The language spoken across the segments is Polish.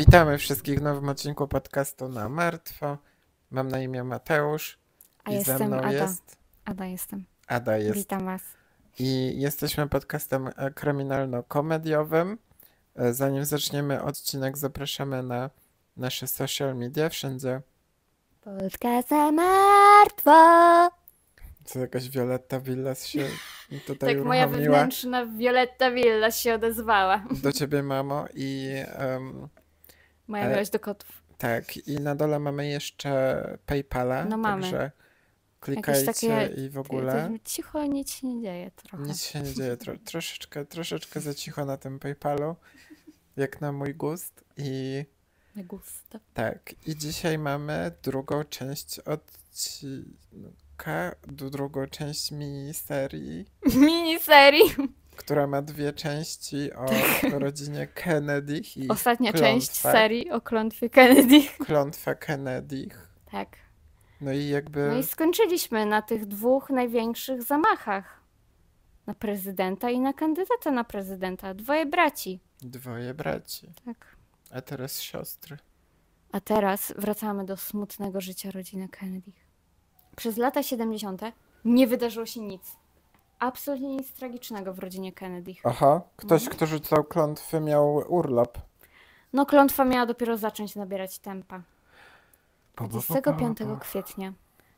Witamy wszystkich w nowym odcinku podcastu Na Martwo. Mam na imię Mateusz A i ze jestem mną Ada. jest Ada jestem. Ada. Witam was. I jesteśmy podcastem kryminalno-komediowym. Zanim zaczniemy odcinek, zapraszamy na nasze social media, wszędzie. Podcast na martwo. Co jakaś Violetta Villas się tutaj Tak, moja uruchomiła. wewnętrzna Violetta Villas się odezwała. Do ciebie, mamo. I Moja miłość do kotów. tak, i na dole mamy jeszcze PayPala, No mamy. także klikajcie takie, i w ogóle. Cicho, nic się nie dzieje trochę. Nic się nie dzieje, troszeczkę za cicho na tym PayPalu, jak na mój gust. I Na gusto. tak, i dzisiaj mamy drugą część odcinka, drugą część miniserii, Miniserii. która ma dwie części o rodzinie Kennedy i Ostatnia klątwę, część serii o klątwie Kennedy. klątwę Kennedy. Tak. No i jakby... No i skończyliśmy na tych dwóch największych zamachach. Na prezydenta i na kandydata na prezydenta. Dwoje braci. Dwoje braci, Tak. a teraz siostry. A teraz wracamy do smutnego życia rodziny Kennedy. Przez lata 70. nie wydarzyło się nic. Absolutnie nic tragicznego w rodzinie Kennedy. Aha, ktoś, kto rzucał klątwy, miał urlop. No, klątwa miała dopiero zacząć nabierać tempa. 25 kwietnia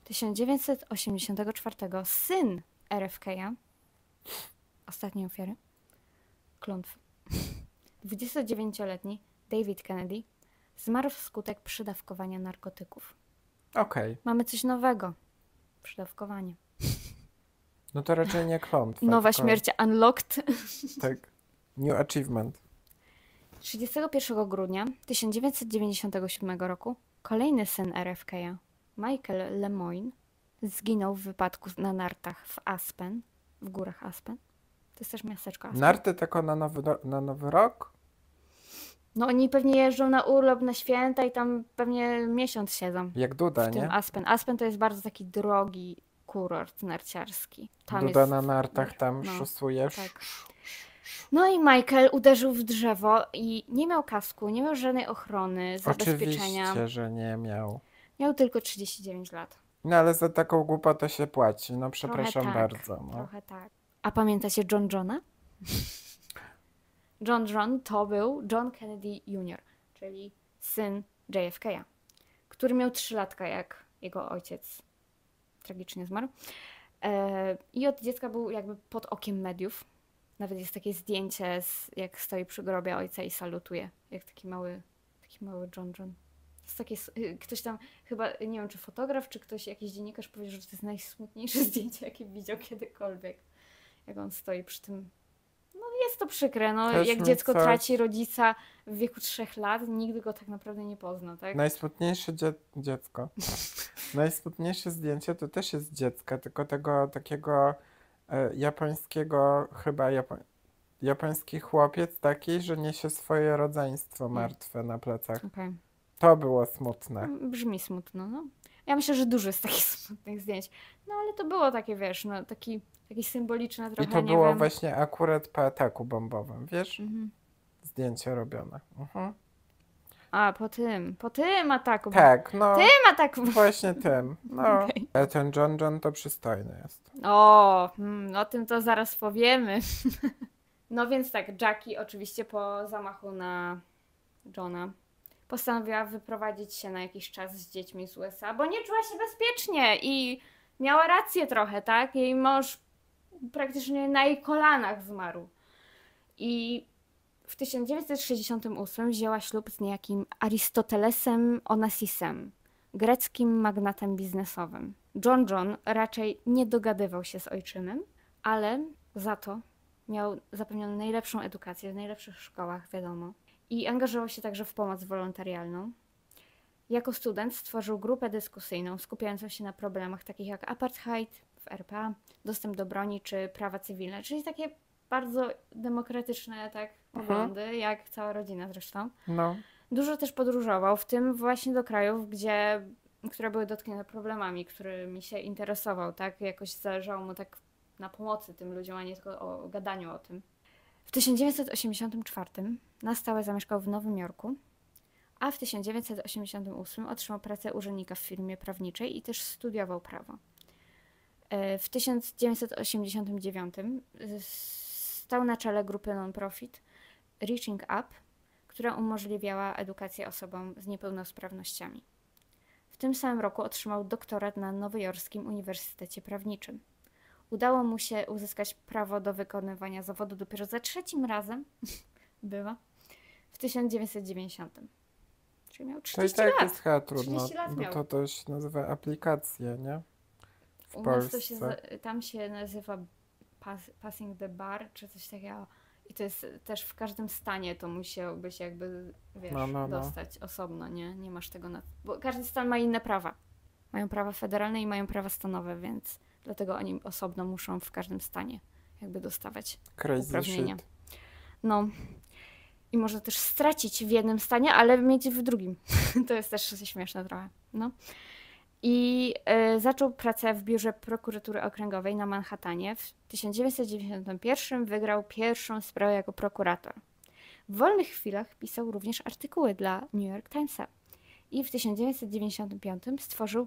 1984 syn RFK-a, ostatniej ofiary klątwy, 29-letni David Kennedy zmarł wskutek przydawkowania narkotyków. Okej. Mamy coś nowego. Przydawkowanie. No to raczej nie klątwa. Nowa tylko, śmierć unlocked. tak. New achievement. 31 grudnia 1997 roku kolejny syn RFK-a, Michael Lemoyne, zginął w wypadku na nartach w Aspen, w górach Aspen. To jest też miasteczko Aspen. Narty tylko na nowy rok? No oni pewnie jeżdżą na urlop, na święta i tam pewnie miesiąc siedzą Jak Duda, w tym nie? Aspen. Aspen to jest bardzo taki drogi kurort narciarski. Tam Duda jest... na nartach tam No, szusujesz. tak. No i Michael uderzył w drzewo i nie miał kasku, nie miał żadnej ochrony, zabezpieczenia. Oczywiście, że nie miał. Miał tylko 39 lat. No ale za taką głupotę się płaci. No przepraszam tak, bardzo. No. Trochę tak. A pamiętacie John Johna? John to był John Kennedy Jr., czyli syn JFK-a, który miał 3 latka, jak jego ojciec tragicznie zmarł. I od dziecka był jakby pod okiem mediów. Nawet jest takie zdjęcie, jak stoi przy grobie ojca i salutuje, jak taki mały John. To jest takie, ktoś tam, chyba, nie wiem, czy fotograf, czy ktoś, jakiś dziennikarz powiedział, że to jest najsmutniejsze zdjęcie, jakie widział kiedykolwiek. Jak on stoi przy tym. No jest to przykre, no Też jak mi dziecko coś- traci rodzica w wieku 3 lat, nigdy go tak naprawdę nie pozna, tak? Najsmutniejsze dziecko. Najsmutniejsze zdjęcie to też jest dziecka, tylko tego takiego japońskiego, chyba japoński chłopiec taki, że niesie swoje rodzeństwo martwe na plecach. Okej. To było smutne. Brzmi smutno, no. Ja myślę, że dużo jest takich smutnych zdjęć. No ale to było takie, wiesz, no taki symboliczne trochę, I to nie było wiem. właśnie akurat po ataku bombowym, wiesz? Mhm. Zdjęcie robione. A, po tym ataku. Tak, no Tym ataku. właśnie tym. No. Okej. Ale ten John to przystojny jest. O tym to zaraz powiemy. No więc tak, Jackie oczywiście po zamachu na Johna postanowiła wyprowadzić się na jakiś czas z dziećmi z USA, bo nie czuła się bezpiecznie i miała rację trochę, tak? Jej mąż praktycznie na jej kolanach zmarł. I w 1968 wzięła ślub z niejakim Arystotelesem Onassisem, greckim magnatem biznesowym. John raczej nie dogadywał się z ojczymem, ale za to miał zapewnioną najlepszą edukację w najlepszych szkołach, wiadomo. I angażował się także w pomoc wolontarialną. Jako student stworzył grupę dyskusyjną skupiającą się na problemach takich jak apartheid w RPA, dostęp do broni czy prawa cywilne, czyli takie bardzo demokratyczne poglądy, jak cała rodzina zresztą. No. Dużo też podróżował, w tym właśnie do krajów, które były dotknięte problemami, którymi się interesował, tak? Jakoś zależało mu tak na pomocy tym ludziom, a nie tylko o gadaniu o tym. W 1984 na stałe zamieszkał w Nowym Jorku, a w 1988 otrzymał pracę urzędnika w firmie prawniczej i też studiował prawo. W 1989 stał na czele grupy non-profit Reaching Up, która umożliwiała edukację osobom z niepełnosprawnościami. W tym samym roku otrzymał doktorat na Nowojorskim Uniwersytecie Prawniczym. Udało mu się uzyskać prawo do wykonywania zawodu dopiero za 3. razem, bywa, w 1990. Czyli miał To i 30 tak lat. jest chyba trudno, 30 lat bo miał. to się nazywa aplikacje, nie? W U nas to Polsce. tam się nazywa passing the bar, czy coś takiego. I to jest też w każdym stanie to musiałbyś jakby, wiesz, No. dostać osobno, nie? Nie masz tego bo każdy stan ma inne prawa. Mają prawa federalne i mają prawa stanowe, więc dlatego oni osobno muszą w każdym stanie jakby dostawać Crazy uprawnienia. shit. No. I można też stracić w jednym stanie, ale mieć w drugim. To jest też śmieszne trochę. No. I zaczął pracę w biurze prokuratury okręgowej na Manhattanie. W 1991 wygrał pierwszą sprawę jako prokurator. W wolnych chwilach pisał również artykuły dla New York Timesa. I w 1995 stworzył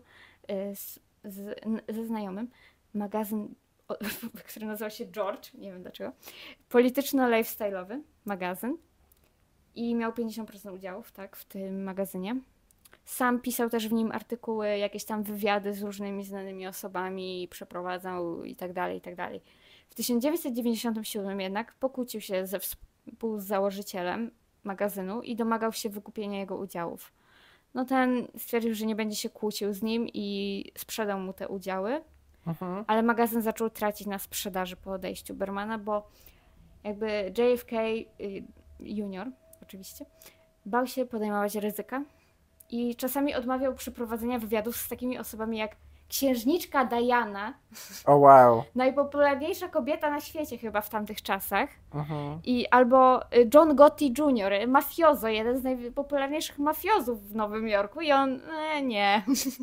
ze znajomym magazyn, który nazywał się George, nie wiem dlaczego, polityczno-lifestyle'owy magazyn. I miał 50% udziałów, tak, w tym magazynie. Sam pisał też w nim artykuły, jakieś tam wywiady z różnymi znanymi osobami, przeprowadzał i tak dalej, i tak dalej. W 1997 jednak pokłócił się ze współzałożycielem magazynu i domagał się wykupienia jego udziałów. No ten stwierdził, że nie będzie się kłócił z nim i sprzedał mu te udziały, ale magazyn zaczął tracić na sprzedaży po odejściu Bermana, bo jakby JFK Junior, oczywiście, bał się podejmować ryzyka i czasami odmawiał przeprowadzenia wywiadów z takimi osobami jak księżniczka Diana, Wow. najpopularniejsza kobieta na świecie chyba w tamtych czasach, i albo John Gotti Jr., mafiozo, jeden z najpopularniejszych mafiozów w Nowym Jorku i on, nie.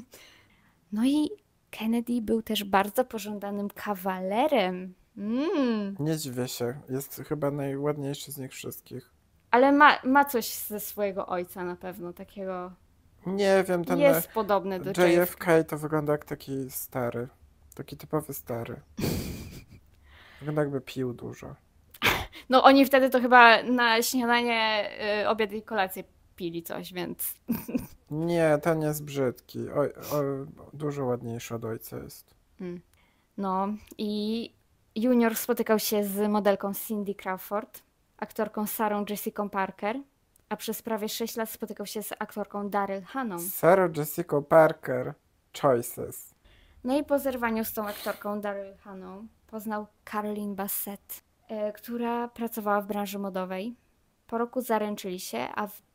No i Kennedy był też bardzo pożądanym kawalerem. Nie dziwię się. Jest chyba najładniejszy z nich wszystkich. Ale ma coś ze swojego ojca na pewno, takiego. Nie wiem, ten Jest podobny do JFK to wygląda jak taki stary. Taki typowy stary. Wygląda jakby pił dużo. No oni wtedy to chyba na śniadanie, obiad i kolację pili coś, więc. Nie, ten jest brzydki. Dużo ładniejszy od ojca jest. No i Junior spotykał się z modelką Cindy Crawford, aktorką Sarah Jessica Parker, a przez prawie 6 lat spotykał się z aktorką Daryl Hannah. Sarah Jessica Parker. Choices. No i po zerwaniu z tą aktorką Daryl Hannah poznał Caroline Bassett, która pracowała w branży modowej. Po roku zaręczyli się, a w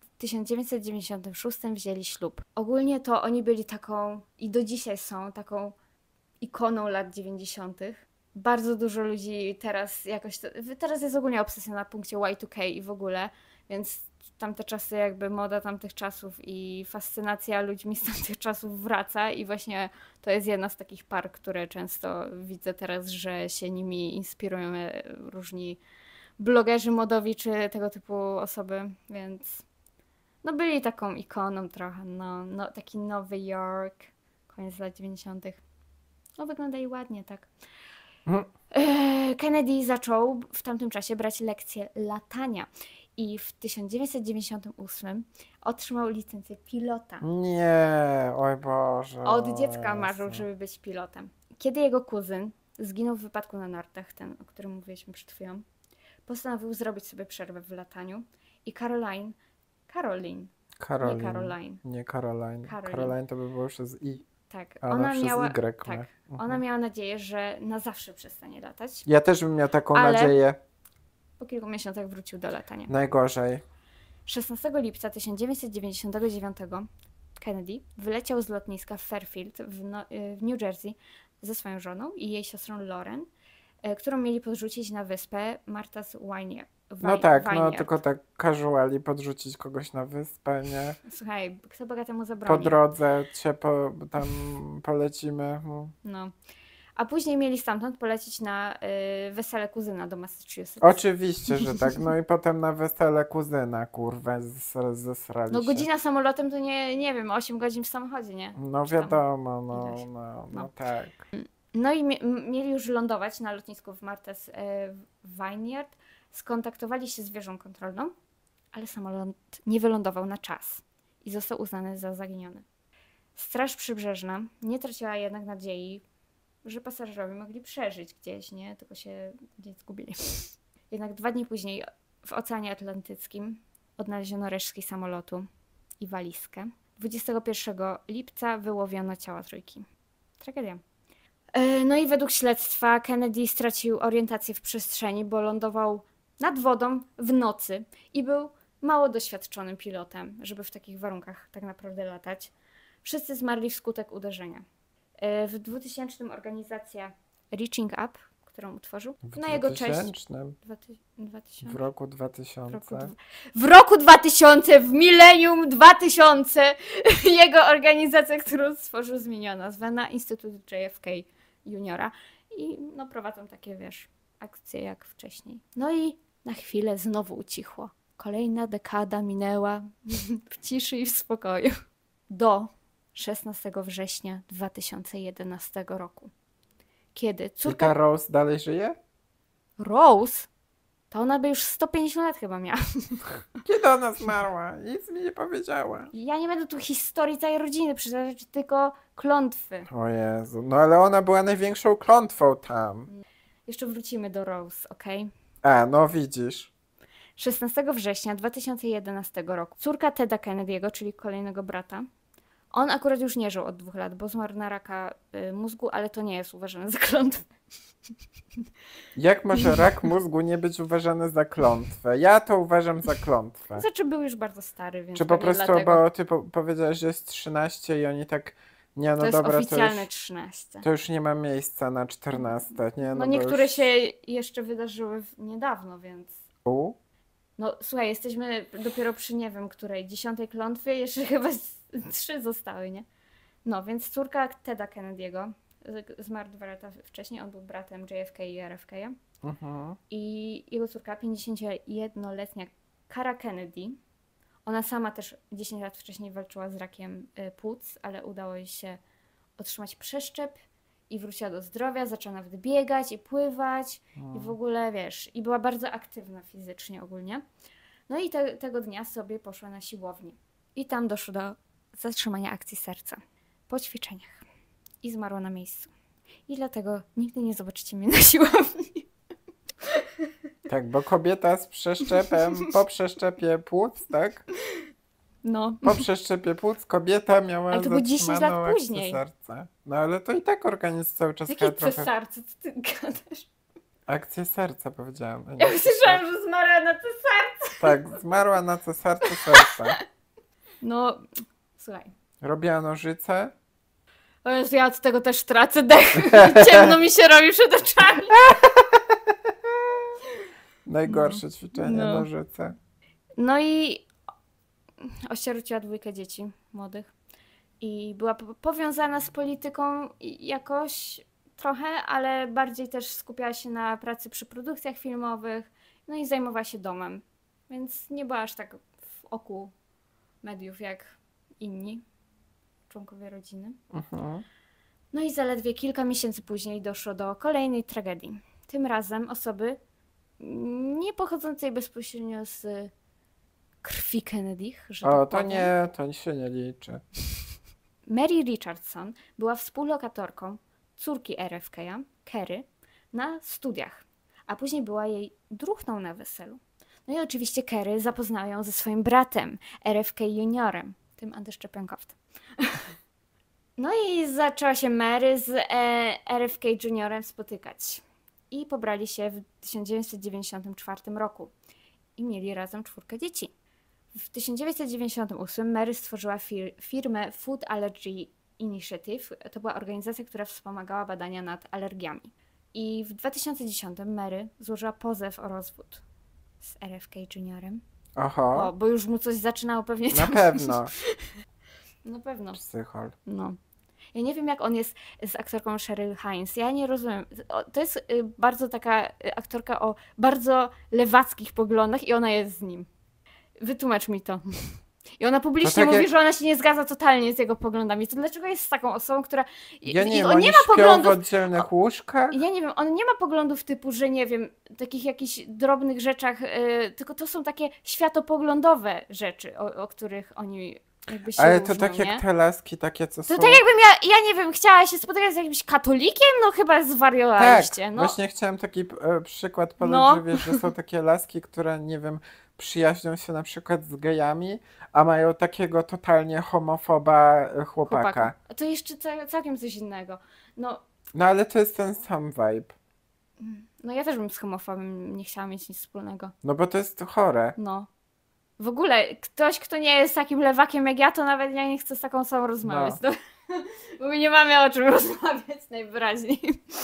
1996 wzięli ślub. Ogólnie to oni byli taką, i do dzisiaj są, taką ikoną lat 90. Bardzo dużo ludzi teraz jakoś, teraz jest ogólnie obsesja na punkcie Y2K i w ogóle, więc tamte czasy jakby moda tamtych czasów i fascynacja ludźmi z tamtych czasów wraca i właśnie to jest jedna z takich par, które często widzę teraz, że się nimi inspirują różni blogerzy modowi czy tego typu osoby, więc no byli taką ikoną trochę, no taki Nowy Jork, koniec lat 90. No wyglądali ładnie, tak. Kennedy zaczął w tamtym czasie brać lekcje latania i w 1998 otrzymał licencję pilota. Nie, oj Boże. Od dziecka marzył, żeby być pilotem. Kiedy jego kuzyn zginął w wypadku na nartach, ten, o którym mówiliśmy przed chwilą, postanowił zrobić sobie przerwę w lataniu i Caroline. Nie Caroline. Caroline to by było już z I. Tak, A ona przez miała, Y. tak, ona miała nadzieję, że na zawsze przestanie latać. Ja też bym miał taką Ale nadzieję. po kilku miesiącach wrócił do latania. Najgorzej. 16 lipca 1999 Kennedy wyleciał z lotniska w Fairfield w New Jersey ze swoją żoną i jej siostrą Lauren, którą mieli podrzucić na wyspę Martha's Vineyard. No tak, no tylko tak casually podrzucić kogoś na wyspę, nie? Słuchaj, kto bogatemu zabroni? Po drodze tam polecimy. No. A później mieli stamtąd polecieć na wesele kuzyna do Massachusetts. Oczywiście, że tak. No i potem na wesele kuzyna, kurwa, zesrali No się. godzina samolotem to nie wiem, 8 godzin w samochodzie, nie? No Czy tam wiadomo, ileś. no tak. No i mieli już lądować na lotnisku w Martha's Vineyard. Skontaktowali się z wieżą kontrolną, ale samolot nie wylądował na czas i został uznany za zaginiony. Straż przybrzeżna nie traciła jednak nadziei, że pasażerowie mogli przeżyć gdzieś, nie? Tylko się gdzieś zgubili. Jednak 2 dni później w Oceanie Atlantyckim odnaleziono resztki samolotu i walizkę. 21 lipca wyłowiono ciała 3. Tragedia. No i według śledztwa Kennedy stracił orientację w przestrzeni, bo lądował nad wodą w nocy i był mało doświadczonym pilotem, żeby w takich warunkach tak naprawdę latać. Wszyscy zmarli wskutek uderzenia. W 2000 organizacja Reaching Up, którą utworzył, na jego cześć... 2000? W roku 2000. W roku 2000, w milenium 2000, jego organizacja, którą stworzył, zmieniła nazwę na Instytut JFK Juniora i no prowadzą takie, wiesz, akcje jak wcześniej. No i na chwilę znowu ucichło. Kolejna dekada minęła w ciszy i w spokoju. Do 16 września 2011 roku. Kiedy I córka ta Rose dalej żyje? Rose, to ona by już 150 lat chyba miała. Kiedy ona zmarła? Nic mi nie powiedziała. Ja nie będę tu historii całej rodziny przytaczać, tylko klątwy. O Jezu, no ale ona była największą klątwą tam. Jeszcze wrócimy do Rose, okej? A, no widzisz. 16 września 2011 roku córka Teda Kennedy'ego, czyli kolejnego brata, on akurat już nie żył od 2 lat, bo zmarł na raka mózgu, ale to nie jest uważane za klątwę. Jak może rak mózgu nie być uważany za klątwę? Ja to uważam za klątwę. Znaczy był już bardzo stary, więc Czy po pewnie prostu, dlatego. bo ty powiedziałeś, że jest 13 i oni tak, nie no To jest dobra, oficjalne 13. to już nie ma miejsca na 14, nie? No bo niektóre już... się jeszcze wydarzyły niedawno, więc... U? No słuchaj, jesteśmy dopiero przy nie wiem której, 10 klątwie, jeszcze chyba 3 zostały, nie? No, więc córka Teda Kennedy'ego zmarł 2 lata wcześniej, on był bratem JFK i RFK. Mhm. I jego córka, 51-letnia Cara Kennedy, ona sama też 10 lat wcześniej walczyła z rakiem płuc, ale udało jej się otrzymać przeszczep i wróciła do zdrowia, zaczęła nawet biegać i pływać i w ogóle, wiesz, i była bardzo aktywna fizycznie ogólnie. No i tego dnia sobie poszła na siłownię i tam doszło do zatrzymania akcji serca po ćwiczeniach i zmarła na miejscu. I dlatego nigdy nie zobaczycie mnie na siłowni. Tak, bo kobieta z przeszczepem, po przeszczepie płuc, tak? No. Po przeszczepie płuc kobieta miała Ale to było 10 lat zatrzymaną akcję później. serca. No ale to i tak organizm cały czas Jakie trochę... cesarce, co ty gadasz? Akcję serca powiedziałam. a nie Ja cesarce. słyszałam, że zmarła na cesarce. Tak, zmarła na cesarce serca. No, słuchaj. Robiła nożyce. O Jezu, ja od tego też tracę dech. Ciemno mi się robi przed oczami. Najgorsze ćwiczenie, No. nożyce. No i osierociła 2 dzieci młodych. I była powiązana z polityką jakoś trochę, ale bardziej też skupiała się na pracy przy produkcjach filmowych. No i zajmowała się domem. Więc nie była aż tak w oku mediów jak inni członkowie rodziny. Mhm. No i zaledwie kilka miesięcy później doszło do kolejnej tragedii. Tym razem osoby nie pochodzącej bezpośrednio z krwi Kennedy'ch, że O, tak to powiem. nie, to się nie liczy. Mary Richardson była współlokatorką córki RFK, Kerry, na studiach, a później była jej druhną na weselu. No i oczywiście Kerry zapoznała ją ze swoim bratem, RFK Juniorem, tym antyszczepionkowcem. No i zaczęła się Mary z RFK Juniorem spotykać. I pobrali się w 1994 roku. I mieli razem 4 dzieci. W 1998 Mary stworzyła firmę Food Allergy Initiative. To była organizacja, która wspomagała badania nad alergiami. I w 2010 Mary złożyła pozew o rozwód z RFK Juniorem. Oho, O, bo już mu coś zaczynało pewnie na tam- pewno. Na pewno. Psychol. No. Ja nie wiem, jak on jest z aktorką Cheryl Hines. Ja nie rozumiem. To jest bardzo taka aktorka o bardzo lewackich poglądach i ona jest z nim. Wytłumacz mi to. I ona publicznie tak mówi, jak- że ona się nie zgadza totalnie z jego poglądami. To dlaczego jest z taką osobą, która... Ja nie I wiem, on oni nie ma śpią w poglądów... oddzielnych łóżkach? Ja nie wiem, on nie ma poglądów typu, że nie wiem, takich jakichś drobnych rzeczach, tylko to są takie światopoglądowe rzeczy, o których oni jakby się Ale to różnią, tak nie? jak te laski takie, co To są... tak jakbym ja nie wiem, chciała się spotykać z jakimś katolikiem? No chyba Tak, zwariowaliście. No, właśnie chciałem taki przykład podać, No. że wiesz, że są takie laski, które, nie wiem, przyjaźnią się na przykład z gejami, a mają takiego totalnie homofoba chłopaka. To jeszcze całkiem coś innego. No, No ale to jest ten sam vibe. no ja też bym z homofobem nie chciała mieć nic wspólnego. No bo to jest chore. No. W ogóle ktoś, kto nie jest takim lewakiem jak ja, to nawet ja nie chcę z taką osobą rozmawiać. No. No. Bo my nie mamy o czym rozmawiać najwyraźniej.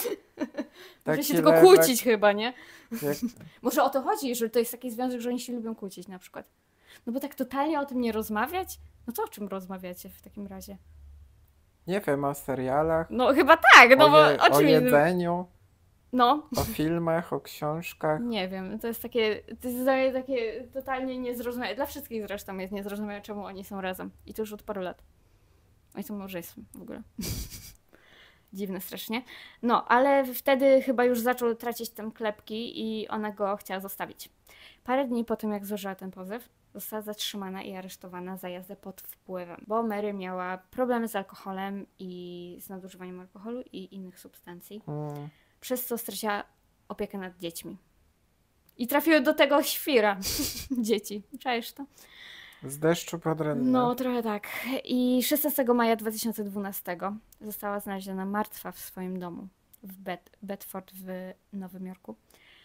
Może Taki się tylko lewak- kłócić chyba, nie? Jak... Może o to chodzi, że to jest taki związek, że oni się lubią kłócić na przykład. No bo tak totalnie o tym nie rozmawiać? No to o czym rozmawiacie w takim razie? Nie wiem, o serialach, No chyba tak, no bo o o czym innym? jedzeniu, No, o filmach, o książkach. nie wiem, to jest dla mnie takie totalnie niezrozumiałe. Dla wszystkich zresztą jest niezrozumiałe, czemu oni są razem. I to już od paru lat. Oni są małżeństwem w ogóle. Dziwne strasznie. No, ale wtedy chyba już zaczął tracić tam klepki i ona go chciała zostawić. Parę dni po tym, jak złożyła ten pozew, została zatrzymana i aresztowana za jazdę pod wpływem, bo Mary miała problemy z alkoholem i z nadużywaniem alkoholu i innych substancji, przez co straciła opiekę nad dziećmi. I trafiły do tego świra dzieci. Czaisz to? Z deszczu pod rynnem. No, trochę tak. I 16 maja 2012 została znaleziona martwa w swoim domu w Bedford w Nowym Jorku.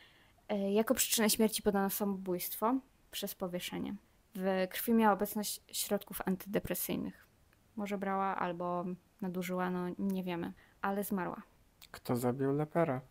Jako przyczynę śmierci podano samobójstwo przez powieszenie. W krwi miała obecność środków antydepresyjnych. Może brała albo nadużyła, no nie wiemy, ale zmarła. Kto zabił lepera?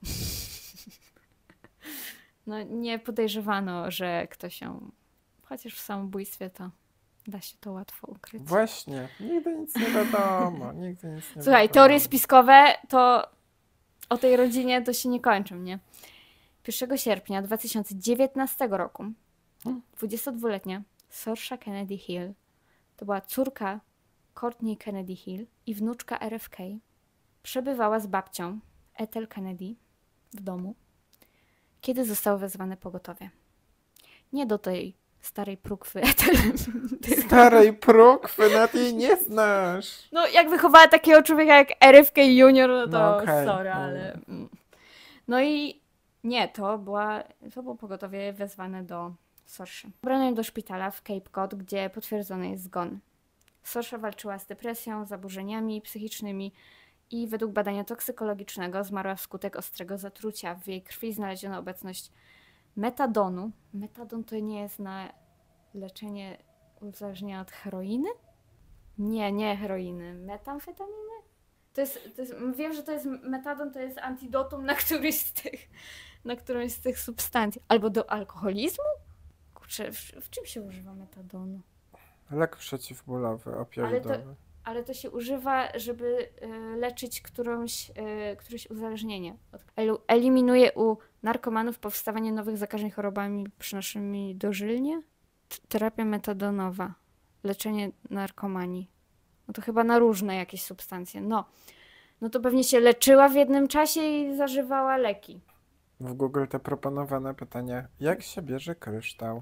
No nie podejrzewano, że ktoś ją... Chociaż w samobójstwie to da się to łatwo ukryć. Właśnie, nigdy nic nie wiadomo, nigdy nic nie Słuchaj, wiadomo. teorie spiskowe to o tej rodzinie to się nie kończą, nie? 1 sierpnia 2019 roku 22-letnia Saoirse Kennedy Hill, to była córka Courtney Kennedy Hill i wnuczka RFK, przebywała z babcią Ethel Kennedy w domu, kiedy zostało wezwane pogotowie. Nie do tej starej prukwy Ethel. Starej prukwy, nawet jej nie znasz. No, jak wychowała takiego człowieka jak RFK Junior, no to No okej, sorry, ale... No i nie, to było pogotowie wezwane do Saoirse. Zabrano ją do szpitala w Cape Cod, gdzie potwierdzony jest zgon. Saoirse walczyła z depresją, zaburzeniami psychicznymi i według badania toksykologicznego zmarła wskutek ostrego zatrucia. W jej krwi znaleziono obecność metadonu. Metadon to nie jest na leczenie uzależnienia od heroiny? Nie heroiny. Metamfetaminy? Wiem, że to jest metadon, to jest antidotum na którąś z tych substancji. Albo do alkoholizmu? Kurczę, w czym się używa metadonu? Lek przeciwbólowy, opioidowy. Ale to się używa, żeby leczyć któreś uzależnienie. Eliminuje u narkomanów powstawanie nowych zakażeń chorobami przynoszącymi dożylnie? Terapia metadonowa. Leczenie narkomanii. No to chyba na różne jakieś substancje. No to pewnie się leczyła w jednym czasie i zażywała leki. W Google te proponowane pytania. Jak się bierze kryształ?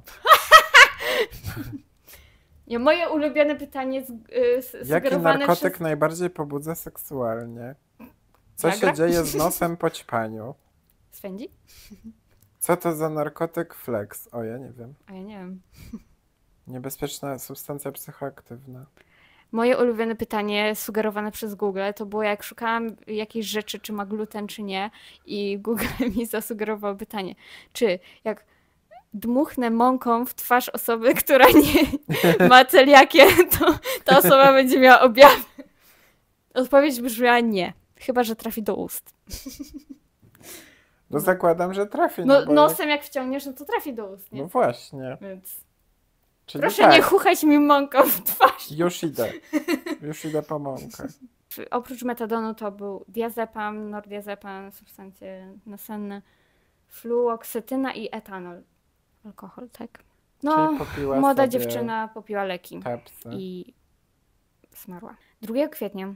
Nie, moje ulubione pytanie Jaki sugerowane narkotyk przez... najbardziej pobudza seksualnie? Co Viagra? się dzieje z nosem po ćpaniu? Swędzi? Co to za narkotyk flex? O, ja nie wiem. A ja nie wiem. Niebezpieczna substancja psychoaktywna. Moje ulubione pytanie sugerowane przez Google to było, jak szukałam jakiejś rzeczy, czy ma gluten, czy nie, i Google mi zasugerował pytanie, czy jak dmuchnę mąką w twarz osoby, która nie ma celiakię, to ta osoba będzie miała objawy. Odpowiedź brzmiała nie, chyba że trafi do ust. No zakładam, że trafi. No bo nosem jak wciągniesz, no to trafi do ust, nie? No właśnie. Więc Czyli proszę tak, nie chuchać mi mąką w twarz. już idę. Już idę po mąkę. Oprócz metadonu to był diazepam, nordiazepam, substancje nasenne, fluoksetyna i etanol. Alkohol, tak. No, Czyli popiła młoda sobie dziewczyna popiła leki Tepsy. i zmarła. 2 kwietnia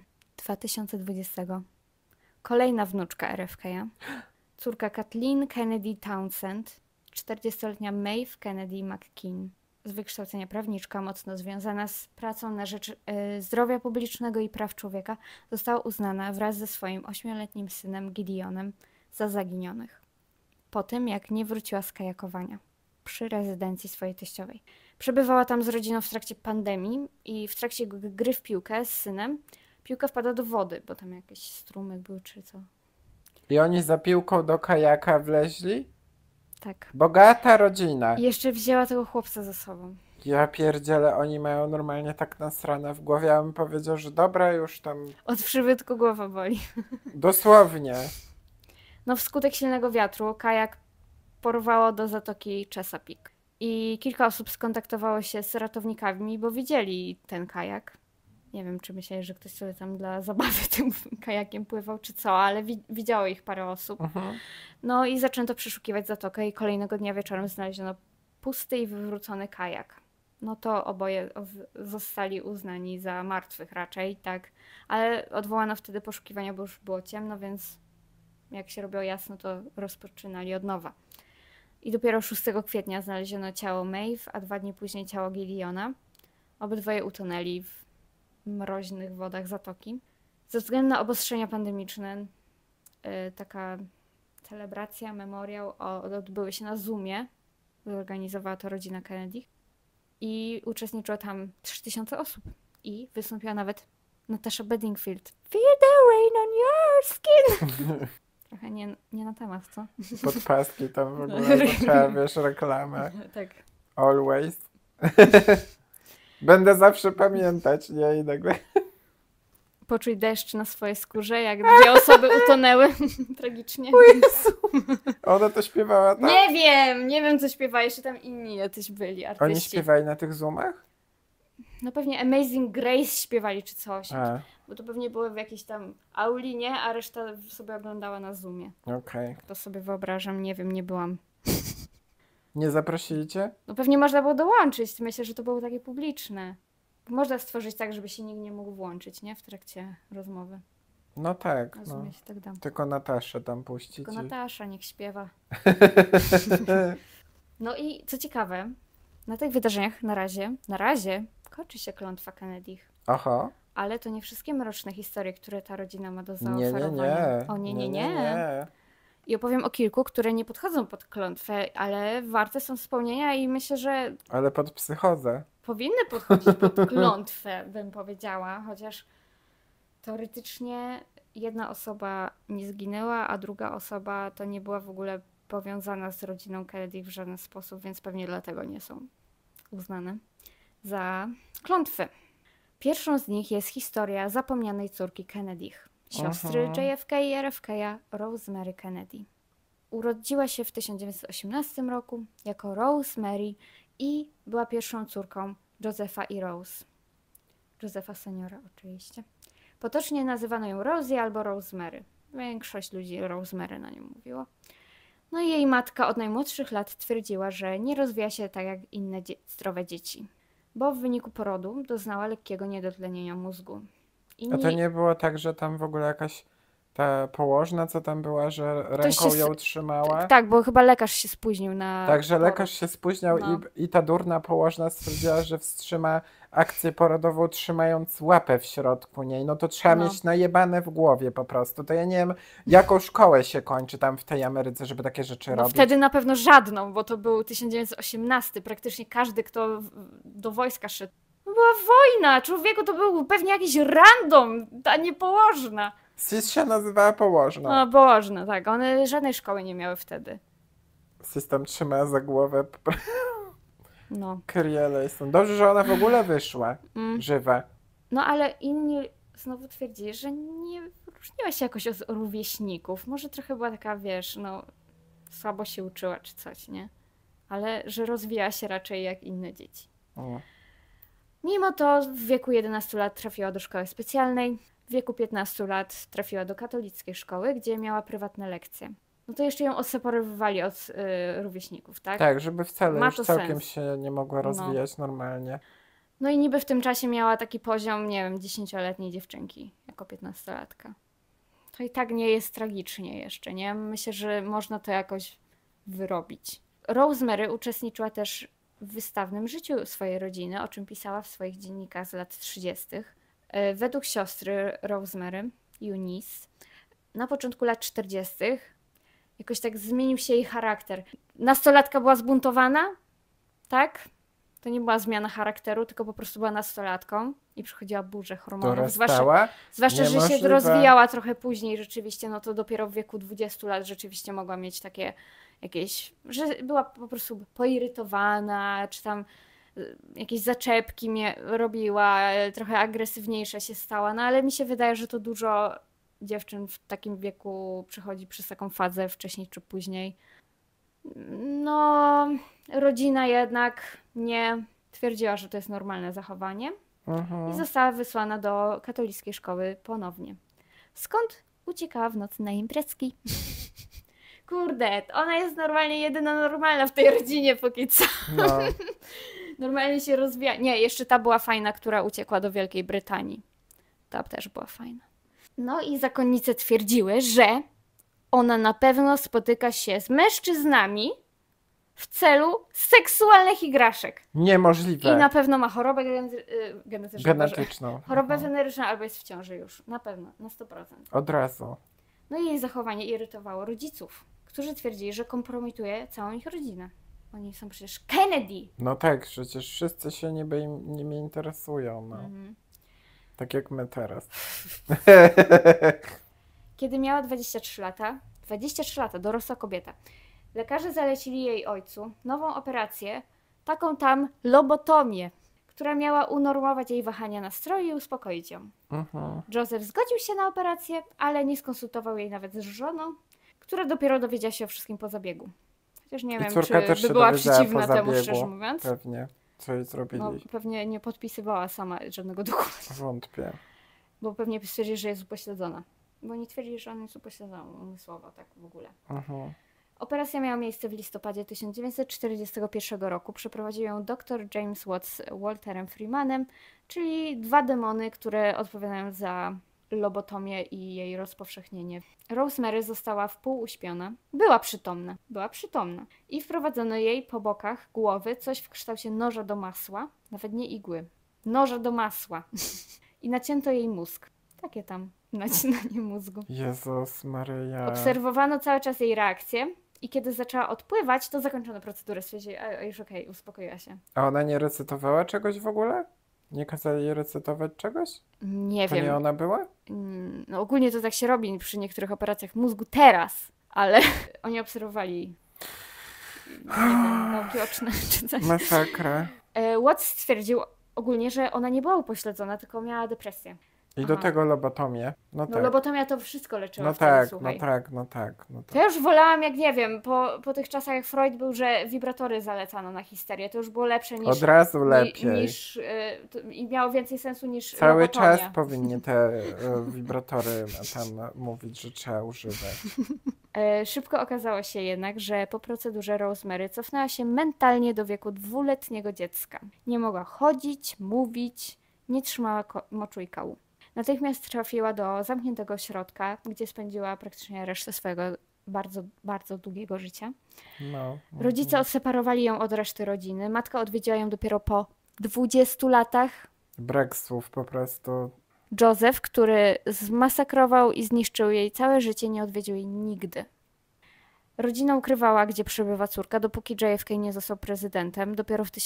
2020 kolejna wnuczka RFK, córka Kathleen Kennedy Townsend, 40-letnia Maeve Kennedy McKean, z wykształcenia prawniczka, mocno związana z pracą na rzecz zdrowia publicznego i praw człowieka, została uznana wraz ze swoim 8-letnim synem Gideonem za zaginionych. Po tym, jak nie wróciła z kajakowania przy rezydencji swojej teściowej. Przebywała tam z rodziną w trakcie pandemii i w trakcie gry w piłkę z synem piłka wpadła do wody, bo tam jakiś strumyk był czy co. I oni za piłką do kajaka wleźli? Tak. Bogata rodzina. I jeszcze wzięła tego chłopca ze sobą. Ja pierdzielę, oni mają normalnie tak nasrane w głowie. Ja bym powiedział, że dobra, już tam Od przybytku głowa boli. dosłownie. No wskutek silnego wiatru kajak porwało do zatoki Chesapeake. I kilka osób skontaktowało się z ratownikami, bo widzieli ten kajak. Nie wiem, czy myśleli, że ktoś sobie tam dla zabawy tym kajakiem pływał, czy co, ale widziało ich parę osób. No i zaczęto przeszukiwać zatokę i kolejnego dnia wieczorem znaleziono pusty i wywrócony kajak. No to oboje zostali uznani za martwych raczej, tak. Ale odwołano wtedy poszukiwania, bo już było ciemno, więc jak się robiło jasno, to rozpoczynali od nowa. I dopiero 6 kwietnia znaleziono ciało Maeve, a 2 dni później ciało Gideona. Obydwoje utonęli w mroźnych wodach zatoki. Ze względu na obostrzenia pandemiczne, taka celebracja, memoriał odbyły się na Zoomie. Zorganizowała to rodzina Kennedy. I uczestniczyło tam 3000 osób. I wystąpiła nawet Natasha Bedingfield. Feel the rain on your skin! Trochę nie na temat, co? Podpaski tam w ogóle zaczęła, wiesz, reklamę. Tak. Always. Będę zawsze pamiętać, nie? I nagle... Poczuj deszcz na swojej skórze, jak 2 osoby utonęły. Tragicznie. O Jezu! Ona to śpiewała tam? Nie wiem co śpiewa, jeszcze tam inni jacyś byli artyści. Oni śpiewali na tych Zoomach? No pewnie Amazing Grace śpiewali czy coś. A, Bo to pewnie były w jakiejś tam auli, nie? A reszta sobie oglądała na Zoomie. okej. To sobie wyobrażam, nie wiem, nie byłam. Nie zaprosili cię? No pewnie można było dołączyć. Myślę, że to było takie publiczne. Można stworzyć tak, żeby się nikt nie mógł włączyć, nie? W trakcie rozmowy. No tak, Na no. Zoomie się tak da. Tylko Nataszę tam puścić. Tylko Natasza niech śpiewa. No i co ciekawe, na tych wydarzeniach na razie kończy się klątwa Kennedych. Aha. Ale to nie wszystkie mroczne historie, które ta rodzina ma do Nie. zaoferowania. O nie. I opowiem o kilku, które nie podchodzą pod klątwę, ale warte są wspomnienia i myślę, że Ale pod psychozę. powinny podchodzić pod klątwę, bym powiedziała, chociaż teoretycznie jedna osoba nie zginęła, a druga osoba to nie była w ogóle powiązana z rodziną Kennedy w żaden sposób, więc pewnie dlatego nie są uznane za klątwy. Pierwszą z nich jest historia zapomnianej córki Kennedych, siostry JFK i RFK, Rosemary Kennedy. Urodziła się w 1918 roku jako Rosemary i była pierwszą córką Josepha i Rose. Josepha seniora oczywiście. Potocznie nazywano ją Rosie albo Rosemary. Większość ludzi Rosemary na nią mówiło. No i jej matka od najmłodszych lat twierdziła, że nie rozwija się tak jak inne zdrowe dzieci, bo w wyniku porodu doznała lekkiego niedotlenienia mózgu. A to nie było tak, że tam w ogóle jakaś ta położna, co tam była, że ręką ją trzymała? Tak, bo chyba lekarz się spóźnił na Także poród. lekarz się spóźniał No. i ta durna położna stwierdziła, że wstrzyma akcję porodową trzymając łapę w środku niej. No to trzeba mieć najebane w głowie po prostu. To ja nie wiem, jaką szkołę się kończy tam w tej Ameryce, żeby takie rzeczy robić. Wtedy na pewno żadną, bo to był 1918. Praktycznie każdy, kto do wojska szedł. No była wojna! Człowieku, to był pewnie jakiś random, a nie położna. Sis się nazywała położna. No, położna, tak. One żadnej szkoły nie miały wtedy. System trzyma za głowę. No. Kyriele są. Dobrze, że ona w ogóle wyszła. Żywa. No ale inni znowu twierdzili, że nie różniła się jakoś od rówieśników. Może trochę była taka, wiesz, no słabo się uczyła czy coś, nie? Ale że rozwijała się raczej jak inne dzieci. Mimo to w wieku 11 lat trafiła do szkoły specjalnej. W wieku 15 lat trafiła do katolickiej szkoły, gdzie miała prywatne lekcje. No to jeszcze ją odseparowywali od rówieśników, tak? Tak, żeby wcale Ma już to całkiem sens. się nie mogła No. rozwijać normalnie. No i niby w tym czasie miała taki poziom, nie wiem, 10-letniej dziewczynki, jako 15-latka. To i tak nie jest tragicznie jeszcze, nie? Myślę, że można to jakoś wyrobić. Rosemary uczestniczyła też w wystawnym życiu swojej rodziny, o czym pisała w swoich dziennikach z lat 30. Według siostry Rosemary, Eunice, na początku lat 40. jakoś tak zmienił się jej charakter. Nastolatka była zbuntowana, tak? To nie była zmiana charakteru, tylko po prostu była nastolatką i przychodziła burza hormonów. Dorastała? Zwłaszcza, że się Niemożliwe. rozwijała trochę później rzeczywiście, no to dopiero w wieku 20 lat rzeczywiście mogła mieć takie jakieś, że była po prostu poirytowana, czy tam jakieś zaczepki robiła, trochę agresywniejsza się stała, no ale mi się wydaje, że to dużo dziewczyn w takim wieku przechodzi przez taką fazę wcześniej czy później. No, rodzina jednak nie twierdziła, że to jest normalne zachowanie i została wysłana do katolickiej szkoły ponownie. Skąd uciekała w nocy na imprezki. Kurde, ona jest normalnie jedyna normalna w tej rodzinie póki co. No. Normalnie się rozwija. Nie, jeszcze ta była fajna, która uciekła do Wielkiej Brytanii. Ta też była fajna. No i zakonnice twierdziły, że ona na pewno spotyka się z mężczyznami w celu seksualnych igraszek. Niemożliwe. I na pewno ma chorobę genetyczną. Genetyczną. Chorobę weneryczną albo jest w ciąży już. Na pewno, na 100%. Od razu. No i jej zachowanie irytowało rodziców, którzy twierdzili, że kompromituje całą ich rodzinę. Oni są przecież Kennedy. No tak, przecież wszyscy się nimi interesują. No. Tak jak my teraz. Kiedy miała 23 lata, dorosła kobieta, lekarze zalecili jej ojcu nową operację, taką tam lobotomię, która miała unormować jej wahania nastroju i uspokoić ją. Joseph zgodził się na operację, ale nie skonsultował jej nawet z żoną, która dopiero dowiedziała się o wszystkim po zabiegu. Chociaż nie wiem, córka czy też by się była dowiedziała przeciwna po temu, zabiegu. szczerze mówiąc. Pewnie. Co jej zrobili? No, pewnie nie podpisywała sama żadnego dokumentu, Wątpię. bo pewnie stwierdzili, że jest upośledzona. Bo nie twierdzili, że on jest upośledzony umysłowo, tak w ogóle. Operacja miała miejsce w listopadzie 1941 roku. Przeprowadził ją dr James Watts z Walterem Freemanem, czyli dwa demony, które odpowiadają za lobotomię i jej rozpowszechnienie. Rosemary została wpół uśpiona. Była przytomna. I wprowadzono jej po bokach głowy coś w kształcie noża do masła, nawet nie igły, noża do masła. I nacięto jej mózg. Takie tam nacinanie mózgu. Jezus Maryja. Obserwowano cały czas jej reakcję i kiedy zaczęła odpływać, to zakończono procedurę. Stwierdzili, a już okej, uspokoiła się. A ona nie recytowała czegoś w ogóle? Nie kazali jej recytować czegoś? Nie To wiem. nie ona była? No ogólnie to tak się robi przy niektórych operacjach mózgu teraz, ale oni obserwowali nie wiem, nauki oczne czy coś. Masakra. Watts stwierdził ogólnie, że ona nie była upośledzona, tylko miała depresję. I do tego lobotomię. No No tak. lobotomia to wszystko leczyła No wtedy, tak, słuchaj. no tak. To ja już wolałam, jak nie wiem, po tych czasach jak Freud był, że wibratory zalecano na histerię, to już było lepsze niż... Od razu lepiej. I miało więcej sensu niż Cały lobotomia. czas powinni te wibratory tam mówić, że trzeba używać. Szybko okazało się jednak, że po procedurze Rosemary cofnęła się mentalnie do wieku 2-letniego dziecka. Nie mogła chodzić, mówić, nie trzymała moczu i kału. Natychmiast trafiła do zamkniętego ośrodka, gdzie spędziła praktycznie resztę swojego bardzo, bardzo długiego życia. No. Rodzice odseparowali ją od reszty rodziny. Matka odwiedziła ją dopiero po 20 latach. Brak słów po prostu. Joseph, który zmasakrował i zniszczył jej całe życie, nie odwiedził jej nigdy. Rodzina ukrywała, gdzie przebywa córka, dopóki JFK nie został prezydentem. Dopiero w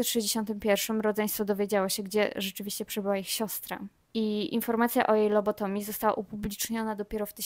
1961 rodzeństwo dowiedziało się, gdzie rzeczywiście przebywa ich siostra. I informacja o jej lobotomii została upubliczniona dopiero w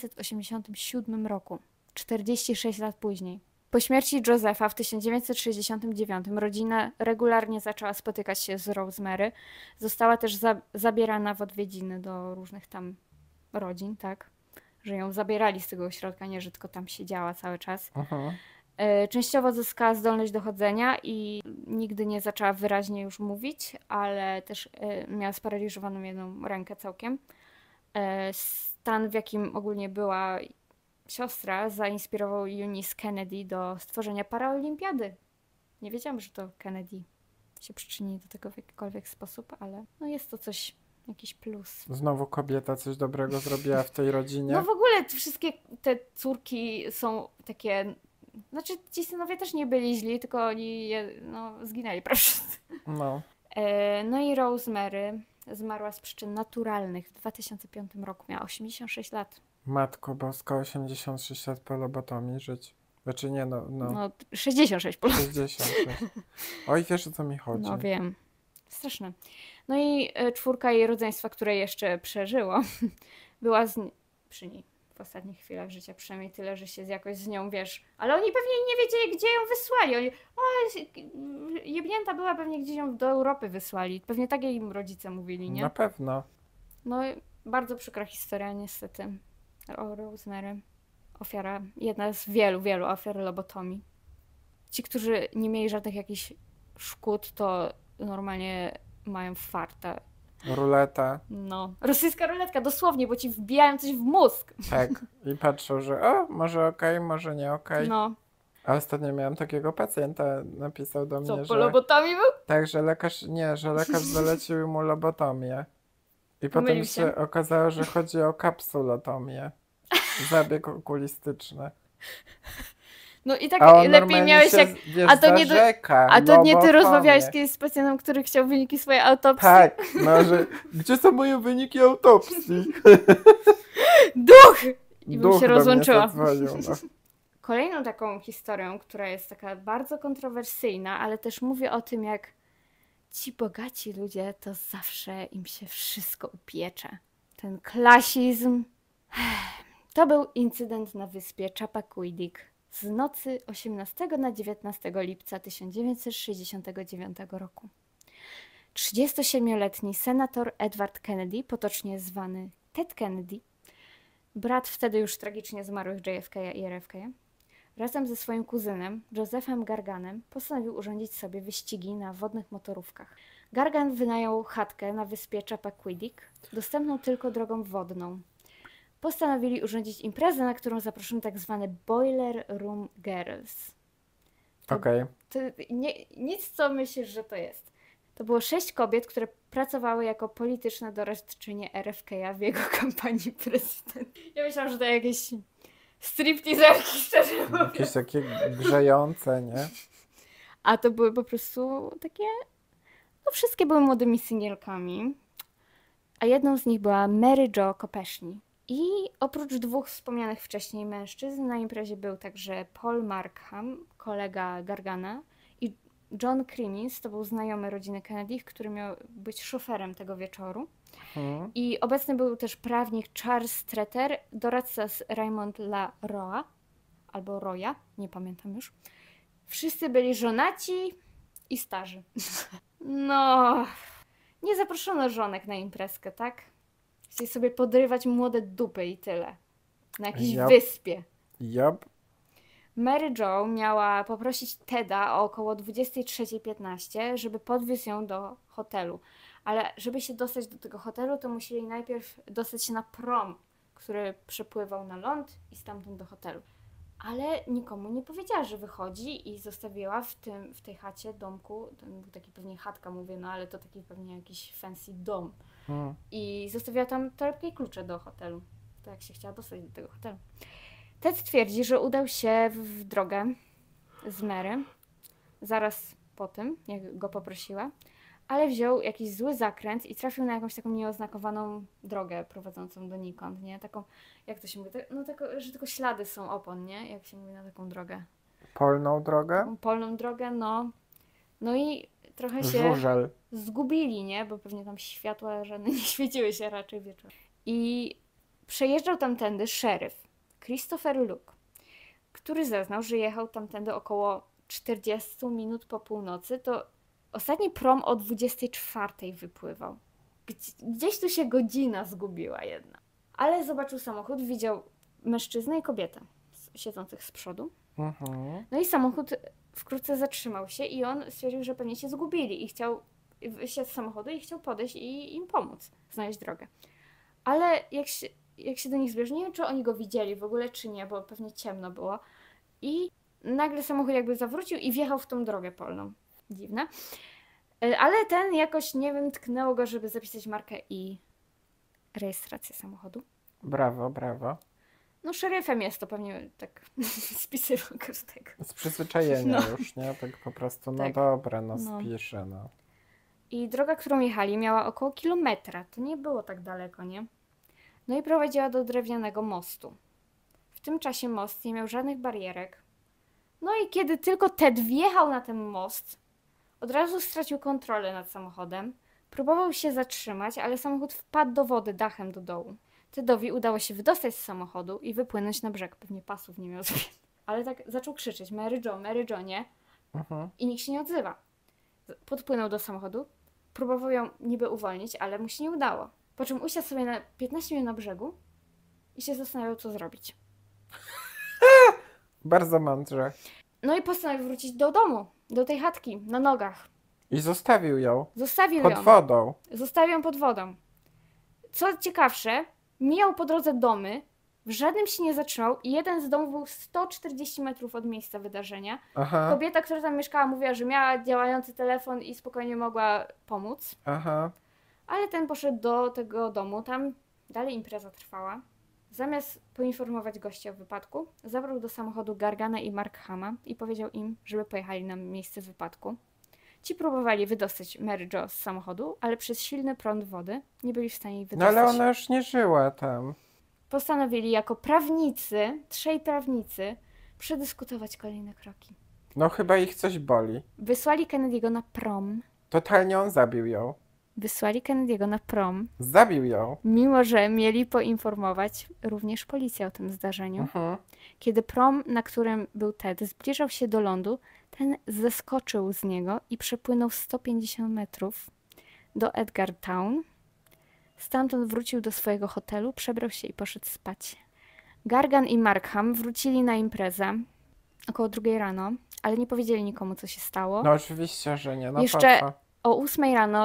1987 roku, 46 lat później. Po śmierci Josepha w 1969 rodzina regularnie zaczęła spotykać się z Rosemary. Została też zabierana w odwiedziny do różnych tam rodzin, tak? Że ją zabierali z tego ośrodka, nie, że tylko tam siedziała cały czas. Częściowo zyskała zdolność dochodzenia i nigdy nie zaczęła wyraźnie już mówić, ale też miała sparaliżowaną jedną rękę całkiem. Stan, w jakim ogólnie była siostra, zainspirował Eunice Kennedy do stworzenia paraolimpiady. Nie wiedziałam, że to Kennedy się przyczyni do tego w jakikolwiek sposób, ale no jest to coś, jakiś plus. Znowu kobieta coś dobrego zrobiła w tej rodzinie. No w ogóle wszystkie te córki są takie... Znaczy ci synowie też nie byli źli, tylko oni zginęli prawie wszyscy. No. No i Rosemary zmarła z przyczyn naturalnych w 2005 roku. Miała 86 lat. Matko Boska, 86 lat po lobotomii żyć. Znaczy nie, no. No 66 po 66. Oj, wiesz o co mi chodzi. No wiem. Straszne. No i 4 jej rodzeństwa, które jeszcze przeżyło, była przy niej w ostatnich chwilach życia. Przynajmniej tyle, że się jakoś z nią, wiesz. Ale oni pewnie nie wiedzieli, gdzie ją wysłali. Oni, jebnięta była, pewnie gdzieś ją do Europy wysłali. Pewnie tak im rodzice mówili, nie? Na pewno. No bardzo przykra historia niestety o Rosemary. Ofiara, jedna z wielu, wielu ofiar lobotomii. Ci, którzy nie mieli żadnych jakichś szkód, to normalnie mają farta. Ruleta. No. Rosyjska ruletka, dosłownie, bo ci wbijają coś w mózg. Tak. I patrzą, że może okej, może nie okej. No. A ostatnio miałam takiego pacjenta, napisał do Co, mnie, po że... lobotomii był? Tak, że lekarz zalecił mu lobotomię. I potem Pomylił się się. okazało, że chodzi o kapsulotomię. Zabieg okulistyczny. No i tak A on lepiej normalnie miałeś się, jak... wiesz, A to nie zarzeka, A to nie ty lobotomię. rozmawiałeś kiedyś z pacjentem, który chciał wyniki swojej autopsji? Tak, no że gdzie są moje wyniki autopsji? Duch! I bym Duch się do mnie rozłączyła. zadzwonił, no. Kolejną taką historią, która jest taka bardzo kontrowersyjna, ale też mówi o tym, jak ci bogaci ludzie, to zawsze im się wszystko upiecze. Ten klasizm. To był incydent na wyspie Chappaquiddick z nocy 18 na 19 lipca 1969 roku. 37-letni senator Edward Kennedy, potocznie zwany Ted Kennedy, brat wtedy już tragicznie zmarłych JFK i RFK, razem ze swoim kuzynem, Josephem Garganem, postanowił urządzić sobie wyścigi na wodnych motorówkach. Gargan wynajął chatkę na wyspie Chappaquiddick, dostępną tylko drogą wodną. Postanowili urządzić imprezę, na którą zaproszono tak zwane Boiler Room Girls. Okej. Nic, co myślisz, że to jest. To było 6 kobiet, które pracowały jako polityczne doradczynie RFK w jego kampanii prezydenta. Ja myślałam, że to jakieś stripteaserki, szczerze mówiąc. Jakieś takie grzejące, nie? A to były po prostu takie... No wszystkie były młodymi singielkami. A jedną z nich była Mary Jo Kopeszny. I oprócz 2 wspomnianych wcześniej mężczyzn na imprezie był także Paul Markham, kolega Gargana, i John Crimmins, to był znajomy rodziny Kennedy, który miał być szoferem tego wieczoru. I obecny był też prawnik Charles Streeter, doradca z Raymond LaRoa, albo Roya, nie pamiętam już. Wszyscy byli żonaci i starzy. No, nie zaproszono żonek na imprezkę, tak? Chcieli sobie podrywać młode dupy i tyle. Na jakiejś wyspie. Yup. Mary Jo miała poprosić Teda o około 23:15, żeby podwiózł ją do hotelu. Ale żeby się dostać do tego hotelu, to musieli najpierw dostać się na prom, który przepływał na ląd i stamtąd do hotelu. Ale nikomu nie powiedziała, że wychodzi i zostawiła w tej chacie, domku, to był taki pewnie chatka, mówię, no ale to taki pewnie jakiś fancy dom. I zostawiła tam torebkę i klucze do hotelu. To jak się chciała dostać do tego hotelu. Ted twierdzi, że udał się w drogę z Mary zaraz po tym, jak go poprosiła, ale wziął jakiś zły zakręt i trafił na jakąś taką nieoznakowaną drogę prowadzącą donikąd, nie? Taką, jak to się mówi? No że tylko ślady są opon, nie? Jak się mówi na taką drogę. Polną drogę? Taką polną drogę, no. No i trochę się Żużel. zgubili, nie? Bo pewnie tam światła żadne nie świeciły się raczej wieczorem. I przejeżdżał tamtędy szeryf Christopher Luke, który zeznał, że jechał tamtędy około 40 minut po północy, to ostatni prom o 24:00 wypływał. Gdzieś tu się godzina zgubiła jedna. Ale zobaczył samochód, widział mężczyznę i kobietę siedzących z przodu. No i samochód wkrótce zatrzymał się i on stwierdził, że pewnie się zgubili i chciał wysiadł z samochodu i chciał podejść i im pomóc znaleźć drogę. ale jak się do nich zbliżył, nie wiem, czy oni go widzieli w ogóle, czy nie, bo pewnie ciemno było. I nagle samochód jakby zawrócił i wjechał w tą drogę polną. Dziwne. Ale ten jakoś, nie wiem, tknęło go, żeby zapisać markę i rejestrację samochodu. Brawo, brawo. No szeryfem jest, to pewnie tak spisywał każdego. Z przyzwyczajenia No. już, nie? Tak po prostu, no Tak. dobra, no No. spiszę, no. I droga, którą jechali, miała około kilometra. To nie było tak daleko, nie? No i prowadziła do drewnianego mostu. W tym czasie most nie miał żadnych barierek. No i kiedy tylko Ted wjechał na ten most, od razu stracił kontrolę nad samochodem. Próbował się zatrzymać, ale samochód wpadł do wody dachem do dołu. Tedowi udało się wydostać z samochodu i wypłynąć na brzeg. Pewnie pasów nie miał. Ale tak zaczął krzyczeć: Mary Jo, nie? Mhm. I nikt się nie odzywa. Podpłynął do samochodu, próbował ją niby uwolnić, ale mu się nie udało. Po czym usiadł sobie na 15 minut na brzegu i się zastanawiał, co zrobić. Bardzo mądrze. No i postanowił wrócić do domu, do tej chatki, na nogach. I zostawił ją Zostawił pod ją. wodą. Zostawił ją pod wodą. Co ciekawsze, mijał po drodze domy, w żadnym się nie zatrzymał i jeden z domów był 140 metrów od miejsca wydarzenia. Aha, Kobieta, która tam mieszkała, mówiła, że miała działający telefon i spokojnie mogła pomóc. aha. Ale ten poszedł do tego domu, tam dalej impreza trwała. Zamiast poinformować gości o wypadku, zabrał do samochodu Gargana i Markhama i powiedział im, żeby pojechali na miejsce wypadku. Ci próbowali wydostać Mary Jo z samochodu, ale przez silny prąd wody nie byli w stanie jej No wydostać. ale ona już nie żyła tam. Postanowili jako prawnicy, 3 prawnicy, przedyskutować kolejne kroki. No chyba ich coś boli. Wysłali Kennedy'ego na prom. Totalnie on zabił ją. Wysłali Kennedy'ego na prom, Zabił ją. mimo że mieli poinformować również policję o tym zdarzeniu. Mhm. Kiedy prom, na którym był Ted, zbliżał się do lądu, ten zeskoczył z niego i przepłynął 150 metrów do Edgartown. Stamtąd wrócił do swojego hotelu, przebrał się i poszedł spać. Gargan i Markham wrócili na imprezę około 2 rano, ale nie powiedzieli nikomu, co się stało. No oczywiście, że nie. No Jeszcze- po co? O 8 rano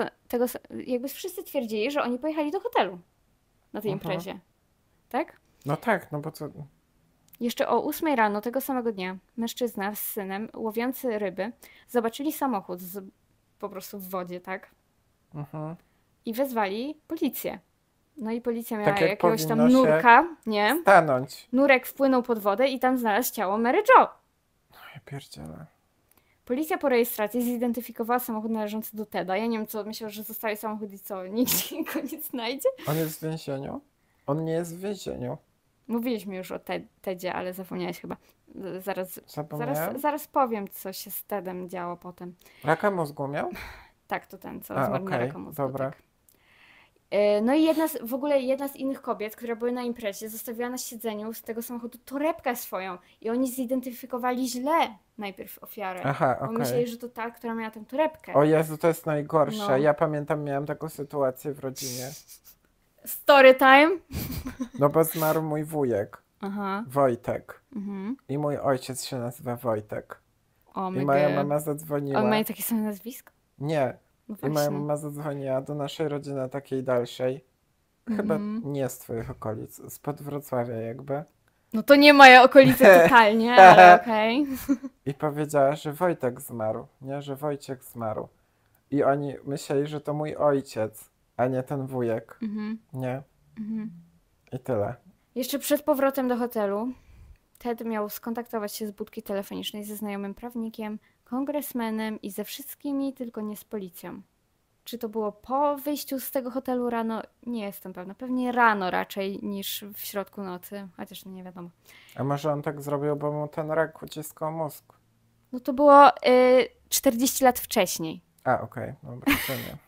jakby wszyscy twierdzili, że oni pojechali do hotelu na tej Mhm. imprezie. Tak? No tak, no bo co? Jeszcze o 8 rano tego samego dnia mężczyzna z synem łowiący ryby zobaczyli samochód po prostu w wodzie, tak? Mhm. I wezwali policję. No i policja miała Tak jak jakiegoś tam powinno się nurka, nie? Stanąć. Nurek wpłynął pod wodę i tam znalazł ciało Mary Jo. Ja pierdzielę. Policja po rejestracji zidentyfikowała samochód należący do Teda. Ja nie wiem, co myślał, że zostawi samochód i co, nikt go nie znajdzie? On jest w więzieniu? On nie jest w więzieniu. Mówiliśmy już o Tedzie, ale zapomniałeś chyba. Zapomniałem? Zaraz powiem, co się z Tedem działo potem. Raka mózgu miał? Tak, to ten, co A, zmarł na okej, raka mózgu, dobra. tak. No i w ogóle jedna z innych kobiet, które były na imprezie, zostawiła na siedzeniu z tego samochodu torebkę swoją i oni zidentyfikowali źle najpierw ofiarę. Aha, Bo okej. myśleli, że to ta, która miała tę torebkę. O Jezu, to jest najgorsze. No. Ja pamiętam, miałam taką sytuację w rodzinie. Story time. No bo zmarł mój wujek, Aha. Wojtek. Mhm. I mój ojciec się nazywa Wojtek. O I my moja God. mama zadzwoniła. On ma takie same nazwisko? Nie. No I moja właśnie. mama zadzwoniła do naszej rodziny takiej dalszej. Chyba Mhm. nie z twoich okolic, spod Wrocławia jakby. No to nie moje okolice totalnie, ale okej. I powiedziała, że Wojtek zmarł, nie? Że Wojciech zmarł. I oni myśleli, że to mój ojciec, a nie ten wujek, Mhm. nie? Mhm. I tyle. Jeszcze przed powrotem do hotelu Ted miał skontaktować się z budki telefonicznej ze znajomym prawnikiem, kongresmenem i ze wszystkimi, tylko nie z policją. Czy to było po wyjściu z tego hotelu rano? Nie jestem pewna. Pewnie rano raczej niż w środku nocy, chociaż no nie wiadomo. A może on tak zrobił, bo mu ten rak uciskał mózg? No to było 40 lat wcześniej. A, okej, dobra, to nie.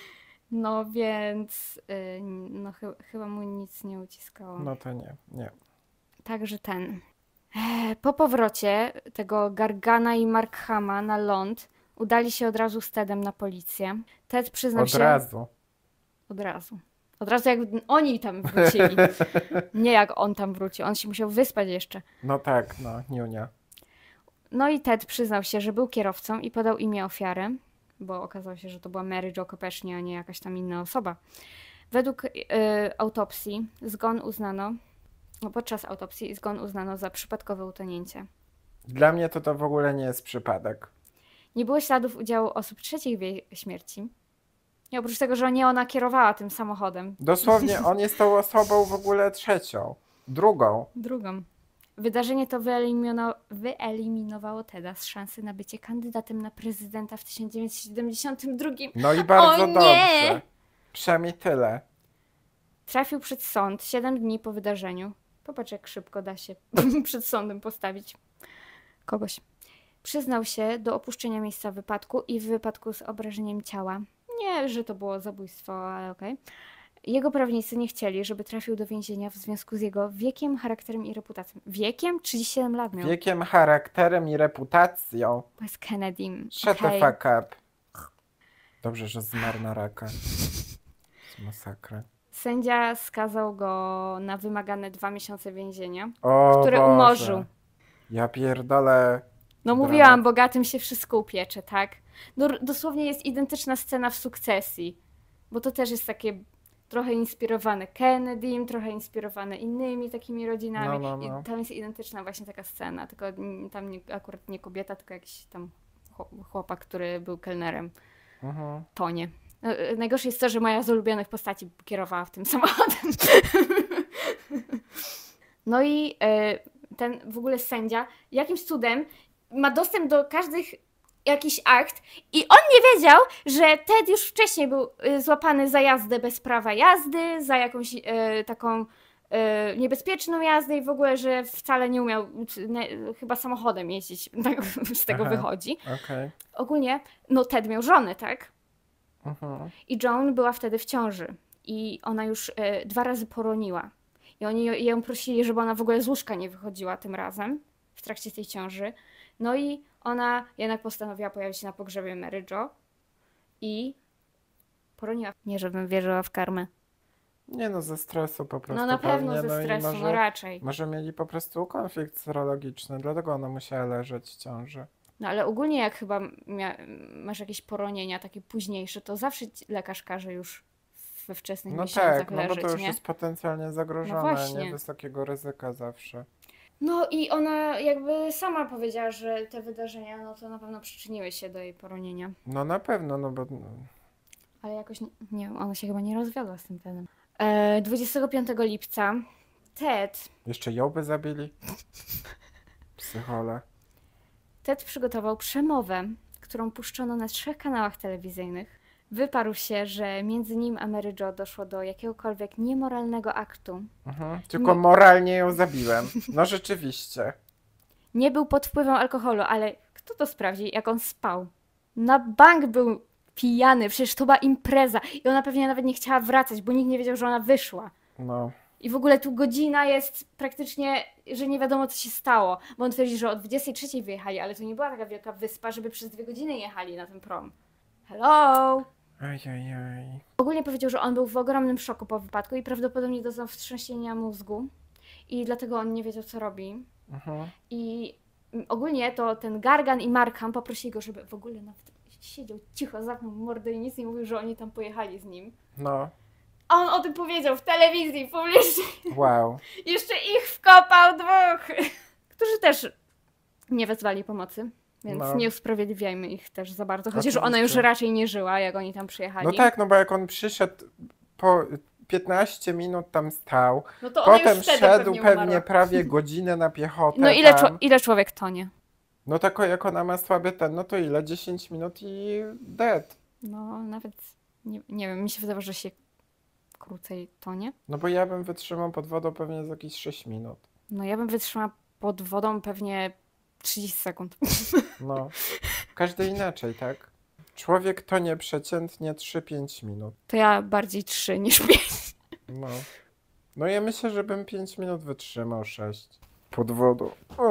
No więc no, chyba mu nic nie uciskało. No to nie, nie. Także ten. Po powrocie tego Gargana i Markhama na ląd udali się od razu z Tedem na policję. Ted przyznał Od się... razu. Od razu. Od razu jak oni tam wrócili. Nie jak on tam wróci. On się musiał wyspać jeszcze. No tak, no, niunia. No i Ted przyznał się, że był kierowcą i podał imię ofiary, bo okazało się, że to była Mary Jo Kopesznie, a nie jakaś tam inna osoba. Według autopsji podczas autopsji zgon uznano za przypadkowe utonięcie. Dla mnie to w ogóle nie jest przypadek. Nie było śladów udziału osób trzecich w jej śmierci. I oprócz tego, że nie ona kierowała tym samochodem. Dosłownie on jest tą osobą w ogóle trzecią. Drugą. Wydarzenie to wyeliminowało Teda z szansy na bycie kandydatem na prezydenta w 1972. No i bardzo O nie! dobrze. Przynajmniej tyle. Trafił przed sąd 7 dni po wydarzeniu. Popatrz, jak szybko da się przed sądem postawić kogoś. Przyznał się do opuszczenia miejsca wypadku i w wypadku z obrażeniem ciała. Nie, że to było zabójstwo, ale okej. Jego prawnicy nie chcieli, żeby trafił do więzienia w związku z jego wiekiem, charakterem i reputacją. Wiekiem? 37 lat miał. Wiekiem, charakterem i reputacją. Bo jest Kennedym. Shut the Okej. fuck up. Dobrze, że zmarł na raka. To masakra. Sędzia skazał go na wymagane 2 miesiące więzienia, O które Boże. umorzył. Ja pierdolę. No Dramat. mówiłam, bogatym się wszystko upiecze, tak? No, dosłownie jest identyczna scena w Sukcesji, bo to też jest takie trochę inspirowane Kennedym, trochę inspirowane innymi takimi rodzinami. No. I tam jest identyczna właśnie taka scena, tylko tam akurat nie kobieta, tylko jakiś tam chłopak, który był kelnerem. Tonie. Najgorsze jest to, że moja z ulubionych postaci kierowała w tym samochodem. No i ten w ogóle sędzia jakimś cudem ma dostęp do każdych jakiś akt i on nie wiedział, że Ted już wcześniej był złapany za jazdę bez prawa jazdy, za jakąś taką niebezpieczną jazdę i w ogóle, że wcale nie umiał chyba samochodem jeździć, tak z tego wychodzi. Okay. Ogólnie, no Ted miał żonę, tak? I Joan była wtedy w ciąży i ona już 2 razy poroniła. I oni ją prosili, żeby ona w ogóle z łóżka nie wychodziła tym razem w trakcie tej ciąży. No i ona jednak postanowiła pojawić się na pogrzebie Mary Jo i poroniła. Nie, żebym wierzyła w karmę. Nie no, ze stresu po prostu. No na pewno pewnie, ze stresu, może, no raczej. Może mieli po prostu konflikt serologiczny, dlatego ona musiała leżeć w ciąży. No ale ogólnie jak chyba masz jakieś poronienia takie późniejsze, to zawsze lekarz każe już we wczesnych miesiącach leżeć, no bo to już nie? jest potencjalnie zagrożone, właśnie. nie? Wysokiego ryzyka zawsze. No i ona jakby sama powiedziała, że te wydarzenia, no to na pewno przyczyniły się do jej poronienia. No na pewno, no bo... Ale jakoś, nie wiem, ona się chyba nie rozwiodła z tym Tedem. 25 lipca Ted... Jeszcze ją by zabili? Psychole. Ted przygotował przemowę, którą puszczono na 3 kanałach telewizyjnych. Wyparł się, że między nim a Mary Jo doszło do jakiegokolwiek niemoralnego aktu. Tylko moralnie ją zabiłem. No rzeczywiście. Nie był pod wpływem alkoholu, ale kto to sprawdzi, jak on spał? Na bank był pijany, przecież to była impreza i ona pewnie nawet nie chciała wracać, bo nikt nie wiedział, że ona wyszła. No. I w ogóle tu godzina jest praktycznie, że nie wiadomo, co się stało, bo on twierdzi, że o 23 wyjechali, ale to nie była taka wielka wyspa, żeby przez 2 godziny jechali na ten prom. Hello! Ajajaj. Ogólnie powiedział, że on był w ogromnym szoku po wypadku i prawdopodobnie doznał wstrząsienia mózgu i dlatego on nie wiedział, co robi. I ogólnie to ten Gargan i Markham poprosili go, żeby w ogóle nawet siedział cicho, zamknął mordę i nic nie mówił, że oni tam pojechali z nim. No. A on o tym powiedział w telewizji publicznie. Wow. Jeszcze ich wkopał 2, którzy też nie wezwali pomocy. Więc nie usprawiedliwiajmy ich też za bardzo. Chociaż Oczywiście. ona już raczej nie żyła, jak oni tam przyjechali. No tak, no bo jak on przyszedł, po 15 minut tam stał, no to ona potem już wtedy szedł pewnie pewnie prawie godzinę na piechotę. No ile człowiek tonie? No tak jak ona ma słaby no to ile? 10 minut i dead. No nawet, nie wiem, mi się wydawało, że się krócej tonie. No bo ja bym wytrzymał pod wodą pewnie z jakieś 6 minut. No ja bym wytrzymała pod wodą pewnie 30 sekund. No, każdy inaczej, tak? Człowiek tonie przeciętnie 3-5 minut. To ja bardziej 3 niż 5. No. No ja myślę, że bym 5 minut wytrzymał, 6. Pod wodą.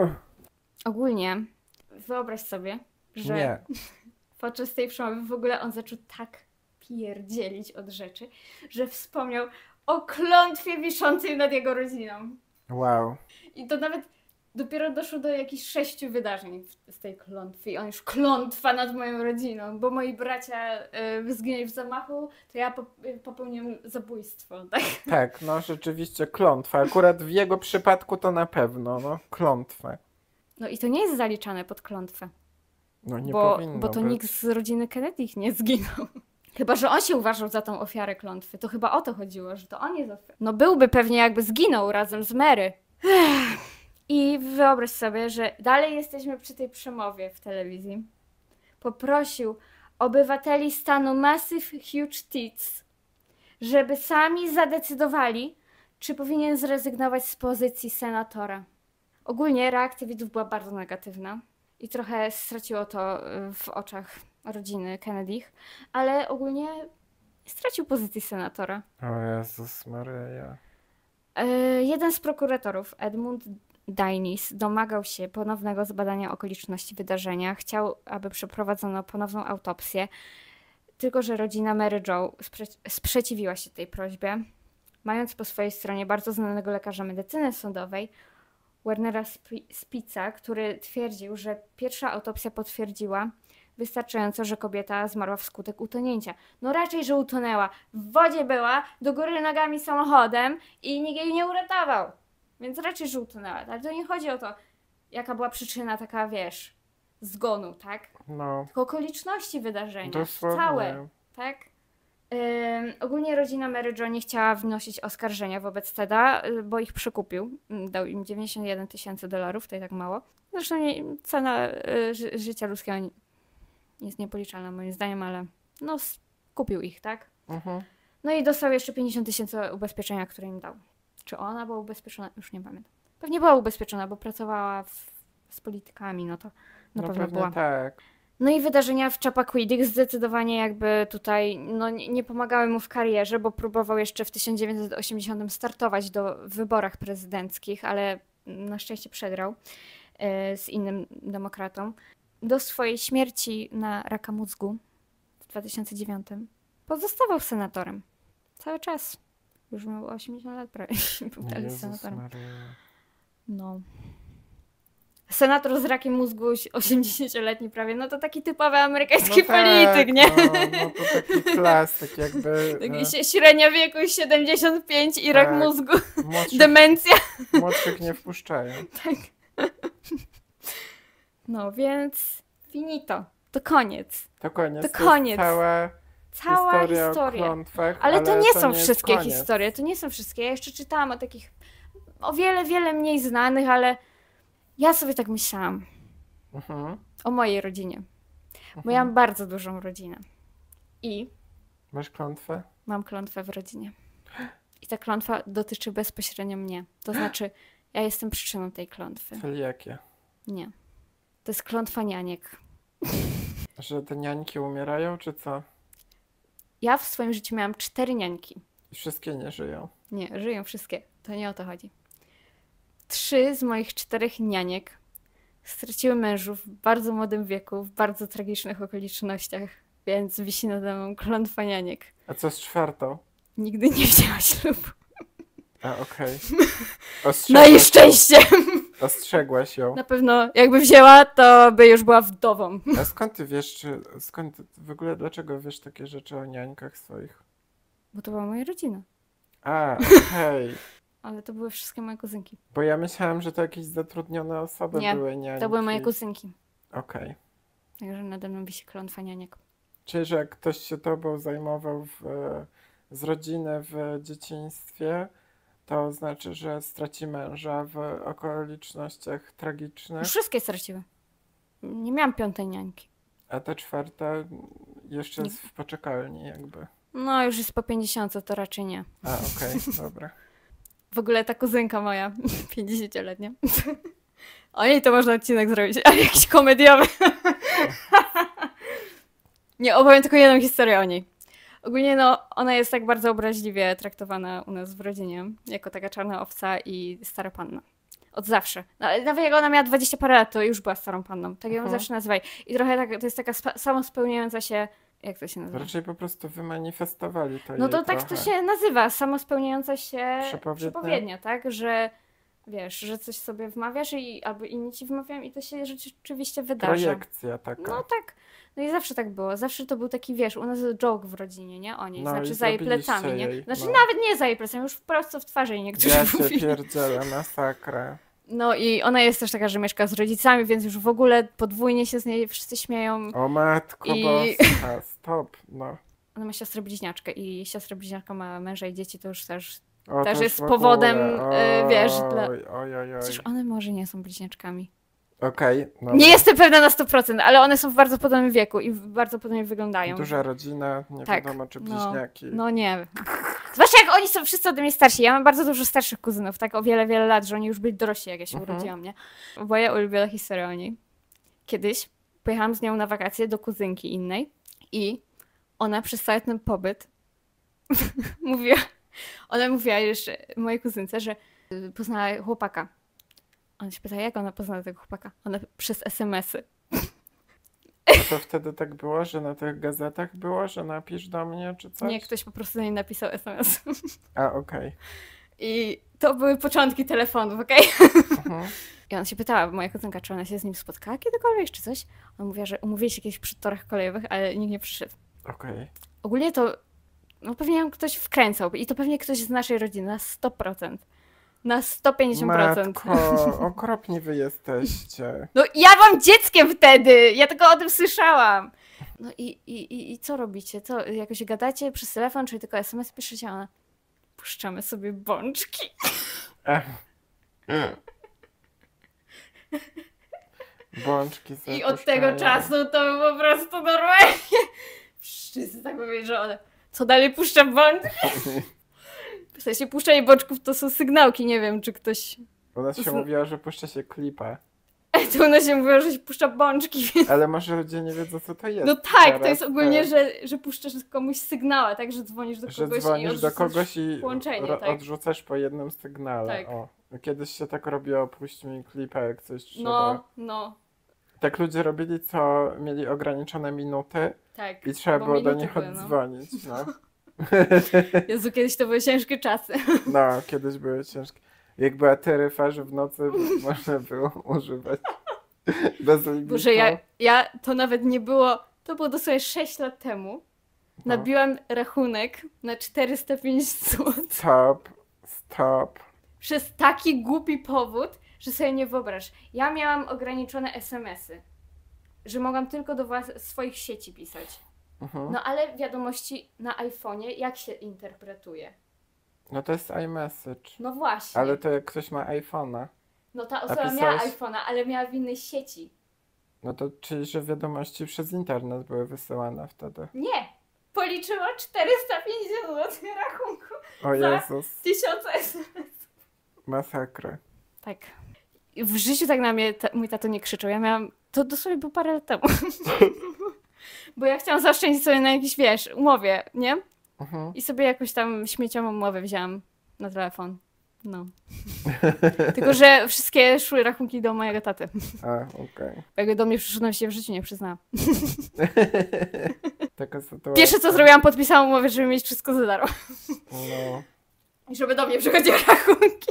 Ogólnie, wyobraź sobie, że Nie. podczas tej przemowy w ogóle on zaczął tak pierdzielić od rzeczy, że wspomniał o klątwie wiszącej nad jego rodziną. Wow. I to nawet Dopiero doszło do jakichś 6 wydarzeń z tej klątwy i on już klątwa nad moją rodziną, bo moi bracia zginęli w zamachu, to ja popełniłem zabójstwo, tak? Tak, no rzeczywiście klątwa. Akurat w jego przypadku to na pewno, no klątwę. No i to nie jest zaliczane pod klątwę, No nie bo powinno to być. nikt z rodziny Kennedy nie zginął. Chyba że on się uważał za tą ofiarę klątwy, to chyba o to chodziło, że to on jest ofiarą. No byłby pewnie jakby zginął razem z Mary. I wyobraź sobie, że dalej jesteśmy przy tej przemowie w telewizji. Poprosił obywateli stanu Massive Huge Tits, żeby sami zadecydowali, czy powinien zrezygnować z pozycji senatora. Ogólnie reakcja widzów była bardzo negatywna i trochę straciło to w oczach rodziny Kennedych, ale ogólnie stracił pozycję senatora. O Jezus Maryja. Jeden z prokuratorów, Edmund Dainis, domagał się ponownego zbadania okoliczności wydarzenia. Chciał, aby przeprowadzono ponowną autopsję, tylko że rodzina Mary Jo sprzeciwiła się tej prośbie, mając po swojej stronie bardzo znanego lekarza medycyny sądowej, Wernera Spitza, który twierdził, że pierwsza autopsja potwierdziła wystarczająco, że kobieta zmarła wskutek utonięcia. No raczej, że utonęła. W wodzie była, do góry nogami samochodem i nikt jej nie uratował. Więc raczej, że utonęła. Ale to nie chodzi o to, jaka była przyczyna taka, wiesz, zgonu, tak? No, Tylko okoliczności wydarzenia. dosłownie. Całe, tak? Ogólnie rodzina Mary Jo nie chciała wnosić oskarżenia wobec Teda, bo ich przekupił. Dał im $91,000, to i tak mało. Zresztą cena życia ludzkiego jest niepoliczalna moim zdaniem, ale no kupił ich, tak? Mhm. No i dostał jeszcze 50,000 ubezpieczenia, które im dał. Czy ona była ubezpieczona? Już nie pamiętam. Pewnie była ubezpieczona, bo pracowała z politykami, no to na pewno pewnie była. tak. No i wydarzenia w Chappaquiddick zdecydowanie jakby tutaj no, nie pomagały mu w karierze, bo próbował jeszcze w 1980 startować do wyborach prezydenckich, ale na szczęście przegrał z innym demokratą. Do swojej śmierci na raka mózgu w 2009 pozostawał senatorem. Cały czas. Już miał 80 lat prawie. Był dalej Jezus senatorem. Maryja. No. Senator z rakiem mózgu 80-letni prawie, no to taki typowy amerykański polityk, nie? No to taki klasyk jakby. Taki średnia wieku 75 i rak Tak. mózgu, Młodszych, demencja. młodszych nie wpuszczają. Tak. No więc finito. To koniec. To koniec. To koniec. Cała Cała historia. o klątwach, Ale to nie są jest wszystkie koniec. historie, to nie są wszystkie. Ja jeszcze czytałam o takich o wiele, wiele mniej znanych, ale ja sobie tak myślałam Mhm. o mojej rodzinie. Bo ja mam bardzo dużą rodzinę. I Masz klątwę? mam klątwę w rodzinie. I ta klątwa dotyczy bezpośrednio mnie. To znaczy, ja jestem przyczyną tej klątwy. Czyli jakie? Nie. To jest klątwa nianiek. Że te niańki umierają, czy co? Ja w swoim życiu miałam 4 niańki. I wszystkie nie żyją. Nie, żyją wszystkie. To nie o to chodzi. 3 z moich 4 nianiek straciły mężów w bardzo młodym wieku, w bardzo tragicznych okolicznościach, więc wisi nade mną klątwa nianiek. A co z czwartą? Nigdy nie wzięła ślubu. A, okej. Na jej szczęście! Ostrzegłaś ją. Na pewno jakby wzięła, to by już była wdową. A skąd ty wiesz, w ogóle dlaczego wiesz takie rzeczy o niańkach swoich? Bo to była moja rodzina. A, okej. Ale to były wszystkie moje kuzynki. Bo ja myślałam, że to jakieś zatrudnione osoby Nie, były niańki. To były moje kuzynki. Okej. Także nade mną wisi klątwa nianiek. Czyli, że jak ktoś się tobą zajmował z rodziny w dzieciństwie, to znaczy, że straci męża w okolicznościach tragicznych, Wszystkie straciły. Nie miałam 5. niańki. a ta czwarta jeszcze jest w poczekalni jakby. No już jest po 50, to raczej nie. A, okej, dobra. W ogóle ta kuzynka moja, 50-letnia. O niej to można odcinek zrobić, ale jakiś komediowy. Nie, opowiem tylko jedną historię o niej. Ogólnie no, ona jest tak bardzo obraźliwie traktowana u nas w rodzinie, jako taka czarna owca i stara panna. Od zawsze. No, ale nawet jak ona miała 20 parę lat, to już była starą panną. Tak ją zawsze nazywali. I trochę tak, to jest taka samospełniająca się... Jak to się nazywa? Raczej po prostu wymanifestowali to No jej to tak trochę. to się nazywa, samospełniająca się Przepowiednia? przepowiednia, tak? Że wiesz, że coś sobie wmawiasz albo inni ci wmawiają i to się rzeczywiście wydarza. Projekcja taka. No tak. No i zawsze tak było. Zawsze to był taki, wiesz, u nas joke w rodzinie, nie? O niej. No Znaczy i za jej zrobiliście plecami, nie? jej, Znaczy no. nawet nie za jej plecami, już prosto w twarzy jej niektórzy Ja cię mówili. pierdzielę, masakra. No i ona jest też taka, że mieszka z rodzicami, więc już w ogóle podwójnie się z niej wszyscy śmieją. O matko I- boska, stop, no. Ona ma siostrę bliźniaczkę i siostra bliźniaczka ma męża i dzieci, to już też... O, Też to jest już w ogóle. powodem, wiesz, dla... Oj, oj, oj, oj. Przecież one może nie są bliźniaczkami. Okej, no. Nie jestem pewna na 100%, ale one są w bardzo podobnym wieku i bardzo podobnie wyglądają. Duża rodzina, nie Tak, wiadomo czy no, bliźniaki. No nie. Zwłaszcza jak oni są wszyscy ode mnie starsi. Ja mam bardzo dużo starszych kuzynów, tak o wiele, wiele lat, że oni już byli dorośli, jak ja się urodziłam, nie? Moja ulubiona historia o niej. Kiedyś pojechałam z nią na wakacje do kuzynki innej i ona przez cały ten pobyt ona mówiła jeszcze mojej kuzynce, że poznała chłopaka. Ona się pyta, jak ona poznała tego chłopaka? Ona przez SMS-y. A to wtedy tak było, że na tych gazetach było, że napisz do mnie czy coś? Nie, ktoś po prostu do niej napisał SMS. A, okej. I to były początki telefonów, okej? Mhm. I ona się pytała, moja kuzynka, czy ona się z nim spotkała kiedykolwiek, czy coś. Ona mówiła, że umówili się kiedyś przy torach kolejowych, ale nikt nie przyszedł. Okej. Ogólnie to, no pewnie ją ktoś wkręcał i to pewnie ktoś z naszej rodziny, na 100%. Na 150%. Matko, okropni wy jesteście. No ja byłam dzieckiem wtedy! Ja tylko o tym słyszałam. No i co robicie? Co, jakoś gadacie przez telefon, czy tylko SMS piszecie? A ona, puszczamy sobie bączki. Ech. Bączki sobie I od tego puszczają. czasu to po prostu normalnie wszyscy tak mówią, że one co dalej puszcza bączki? W sensie puszczanie bączków to są sygnałki, nie wiem czy ktoś... U nas się mówiło, że puszcza się klipa. To one się mówią, że się puszcza bączki. Ale może ludzie nie wiedzą co to jest. No tak, teraz, to jest ogólnie, że puszczasz komuś sygnała, tak, że dzwonisz do że kogoś dzwonisz i do odrzucasz kogoś i połączenie, tak. odrzucasz po jednym sygnale. Tak. O. Kiedyś się tak robiło, puść mi klipa, jak coś trzeba. No, Tak ludzie robili, co mieli ograniczone minuty tak. i trzeba bo było do minuty nich były, oddzwonić. No. Jezu, kiedyś to były ciężkie czasy. No, kiedyś były ciężkie. Jak była taryfa, że w nocy można było używać bez limitu. Boże, ja to nawet nie było, to było dosłownie 6 lat temu. No. Nabiłam rachunek na 405 zł Stop. przez taki głupi powód, że sobie nie wyobraź. Ja miałam ograniczone SMS-y, że mogłam tylko do swoich sieci pisać. Mhm. No ale wiadomości na iPhone'ie jak się interpretuje? No to jest iMessage. No właśnie. Ale to jak ktoś ma iPhone'a, No ta osoba pisałaś- miała iPhone'a, ale miała w innej sieci. no to czyli, że wiadomości przez internet były wysyłane wtedy. Nie! Policzyła 450 zł rachunku. O Za- Jezus, 1000 SMS. masakra. Tak. I w życiu tak na mnie mój tato nie krzyczał. Ja miałam... To dosłownie było parę lat temu. Bo ja chciałam zaoszczędzić sobie na jakiejś, wiesz, umowie, nie? Mhm. I sobie jakąś tam śmieciową umowę wzięłam na telefon. No. Tylko, że wszystkie szły rachunki do mojego taty. A, okej. Jakby do mnie przyszło, się w życiu nie przyznała. Taka sytuacja. Pierwsze co zrobiłam, podpisałam umowę, żeby mieć wszystko za darmo. No. I żeby do mnie przychodziły rachunki.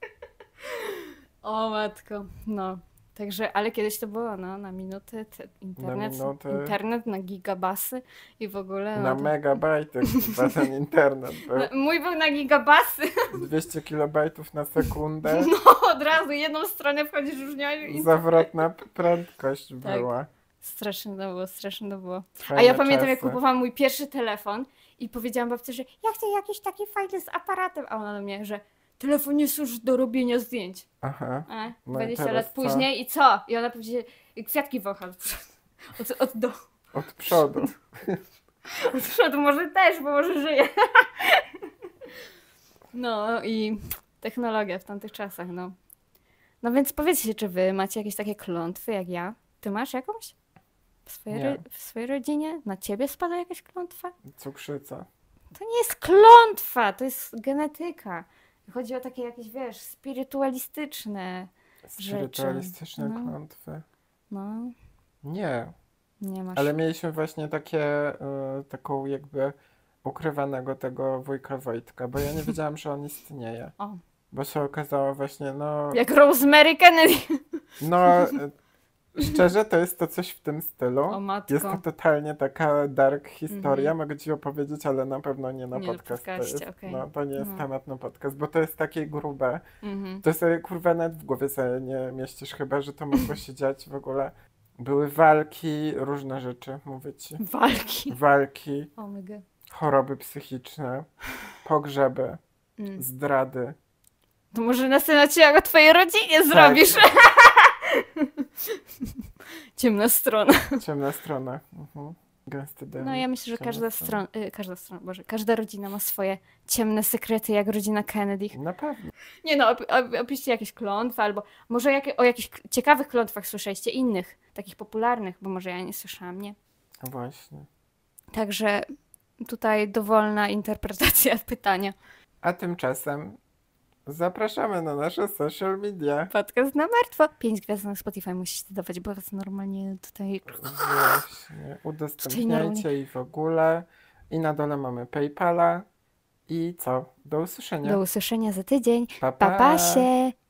O matko, no. Także, ale kiedyś to było, no, na minuty, internet, na gigabasy i w ogóle. Na no, megabajty chyba ten internet był. mój był na gigabasy. 200 kilobajtów na sekundę. No, od razu jedną stronę wchodzisz, już nie ma. Zawrotna prędkość Tak. była. Straszne to było, straszne to było. A Fajne ja pamiętam, jak czasy. kupowałam mój pierwszy telefon i powiedziałam babci, że ja chcę jakiś taki fajny z aparatem, a ona do mnie, że telefon jest już do robienia zdjęć. Aha. No i 20 teraz lat co? później i co? I ona powiedziała, kwiatki wącha Od przodu. od przodu, może też, bo może żyje. No i technologia w tamtych czasach, no. No więc powiedzcie, czy wy macie jakieś takie klątwy jak ja? Ty masz jakąś? Nie. W swojej rodzinie? Na ciebie spada jakaś klątwa? Cukrzyca. To nie jest klątwa, to jest genetyka. Chodzi o takie jakieś, wiesz, spirytualistyczne. Spirytualistyczne No. klątwy. No, Nie. nie masz. Ale mieliśmy właśnie taką jakby ukrywanego tego wujka Wojtka, bo ja nie wiedziałam, że on istnieje. O. bo się okazało właśnie, no, Jak Rosemary Kennedy. no, szczerze to jest to coś w tym stylu. O matko. Jest to totalnie taka dark historia, Mhm. mogę ci opowiedzieć, ale na pewno nie na Nie na podcast. To podcaście, jest, okej. no, to nie jest No. temat na podcast, bo to jest takie grube. Mhm. To sobie kurwa nawet w głowie sobie nie mieścisz chyba, że to mogło się dziać w ogóle. Były walki, różne rzeczy, mówię ci. Walki. Walki, Oh my god. choroby psychiczne, pogrzeby, Mm. zdrady. To może następny odcinek o twojej rodzinie Tak. zrobisz. Ciemna strona. Ciemna strona. Gęsty dym. No ja myślę, że ciemna każda rodzina ma swoje ciemne sekrety, jak rodzina Kennedy. Na pewno. Nie no, opiszcie jakieś klątwy, albo może o jakichś ciekawych klątwach słyszeliście, innych, takich popularnych, bo może ja nie słyszałam, nie? Właśnie. Także tutaj dowolna interpretacja pytania. A tymczasem zapraszamy na nasze social media. Podcast na martwo. 5 gwiazd na Spotify musicie dawać, bo was normalnie tutaj... Właśnie. Udostępniajcie i w ogóle. I na dole mamy PayPala. I co? Do usłyszenia. Do usłyszenia za tydzień. Pa, Pa, pa się!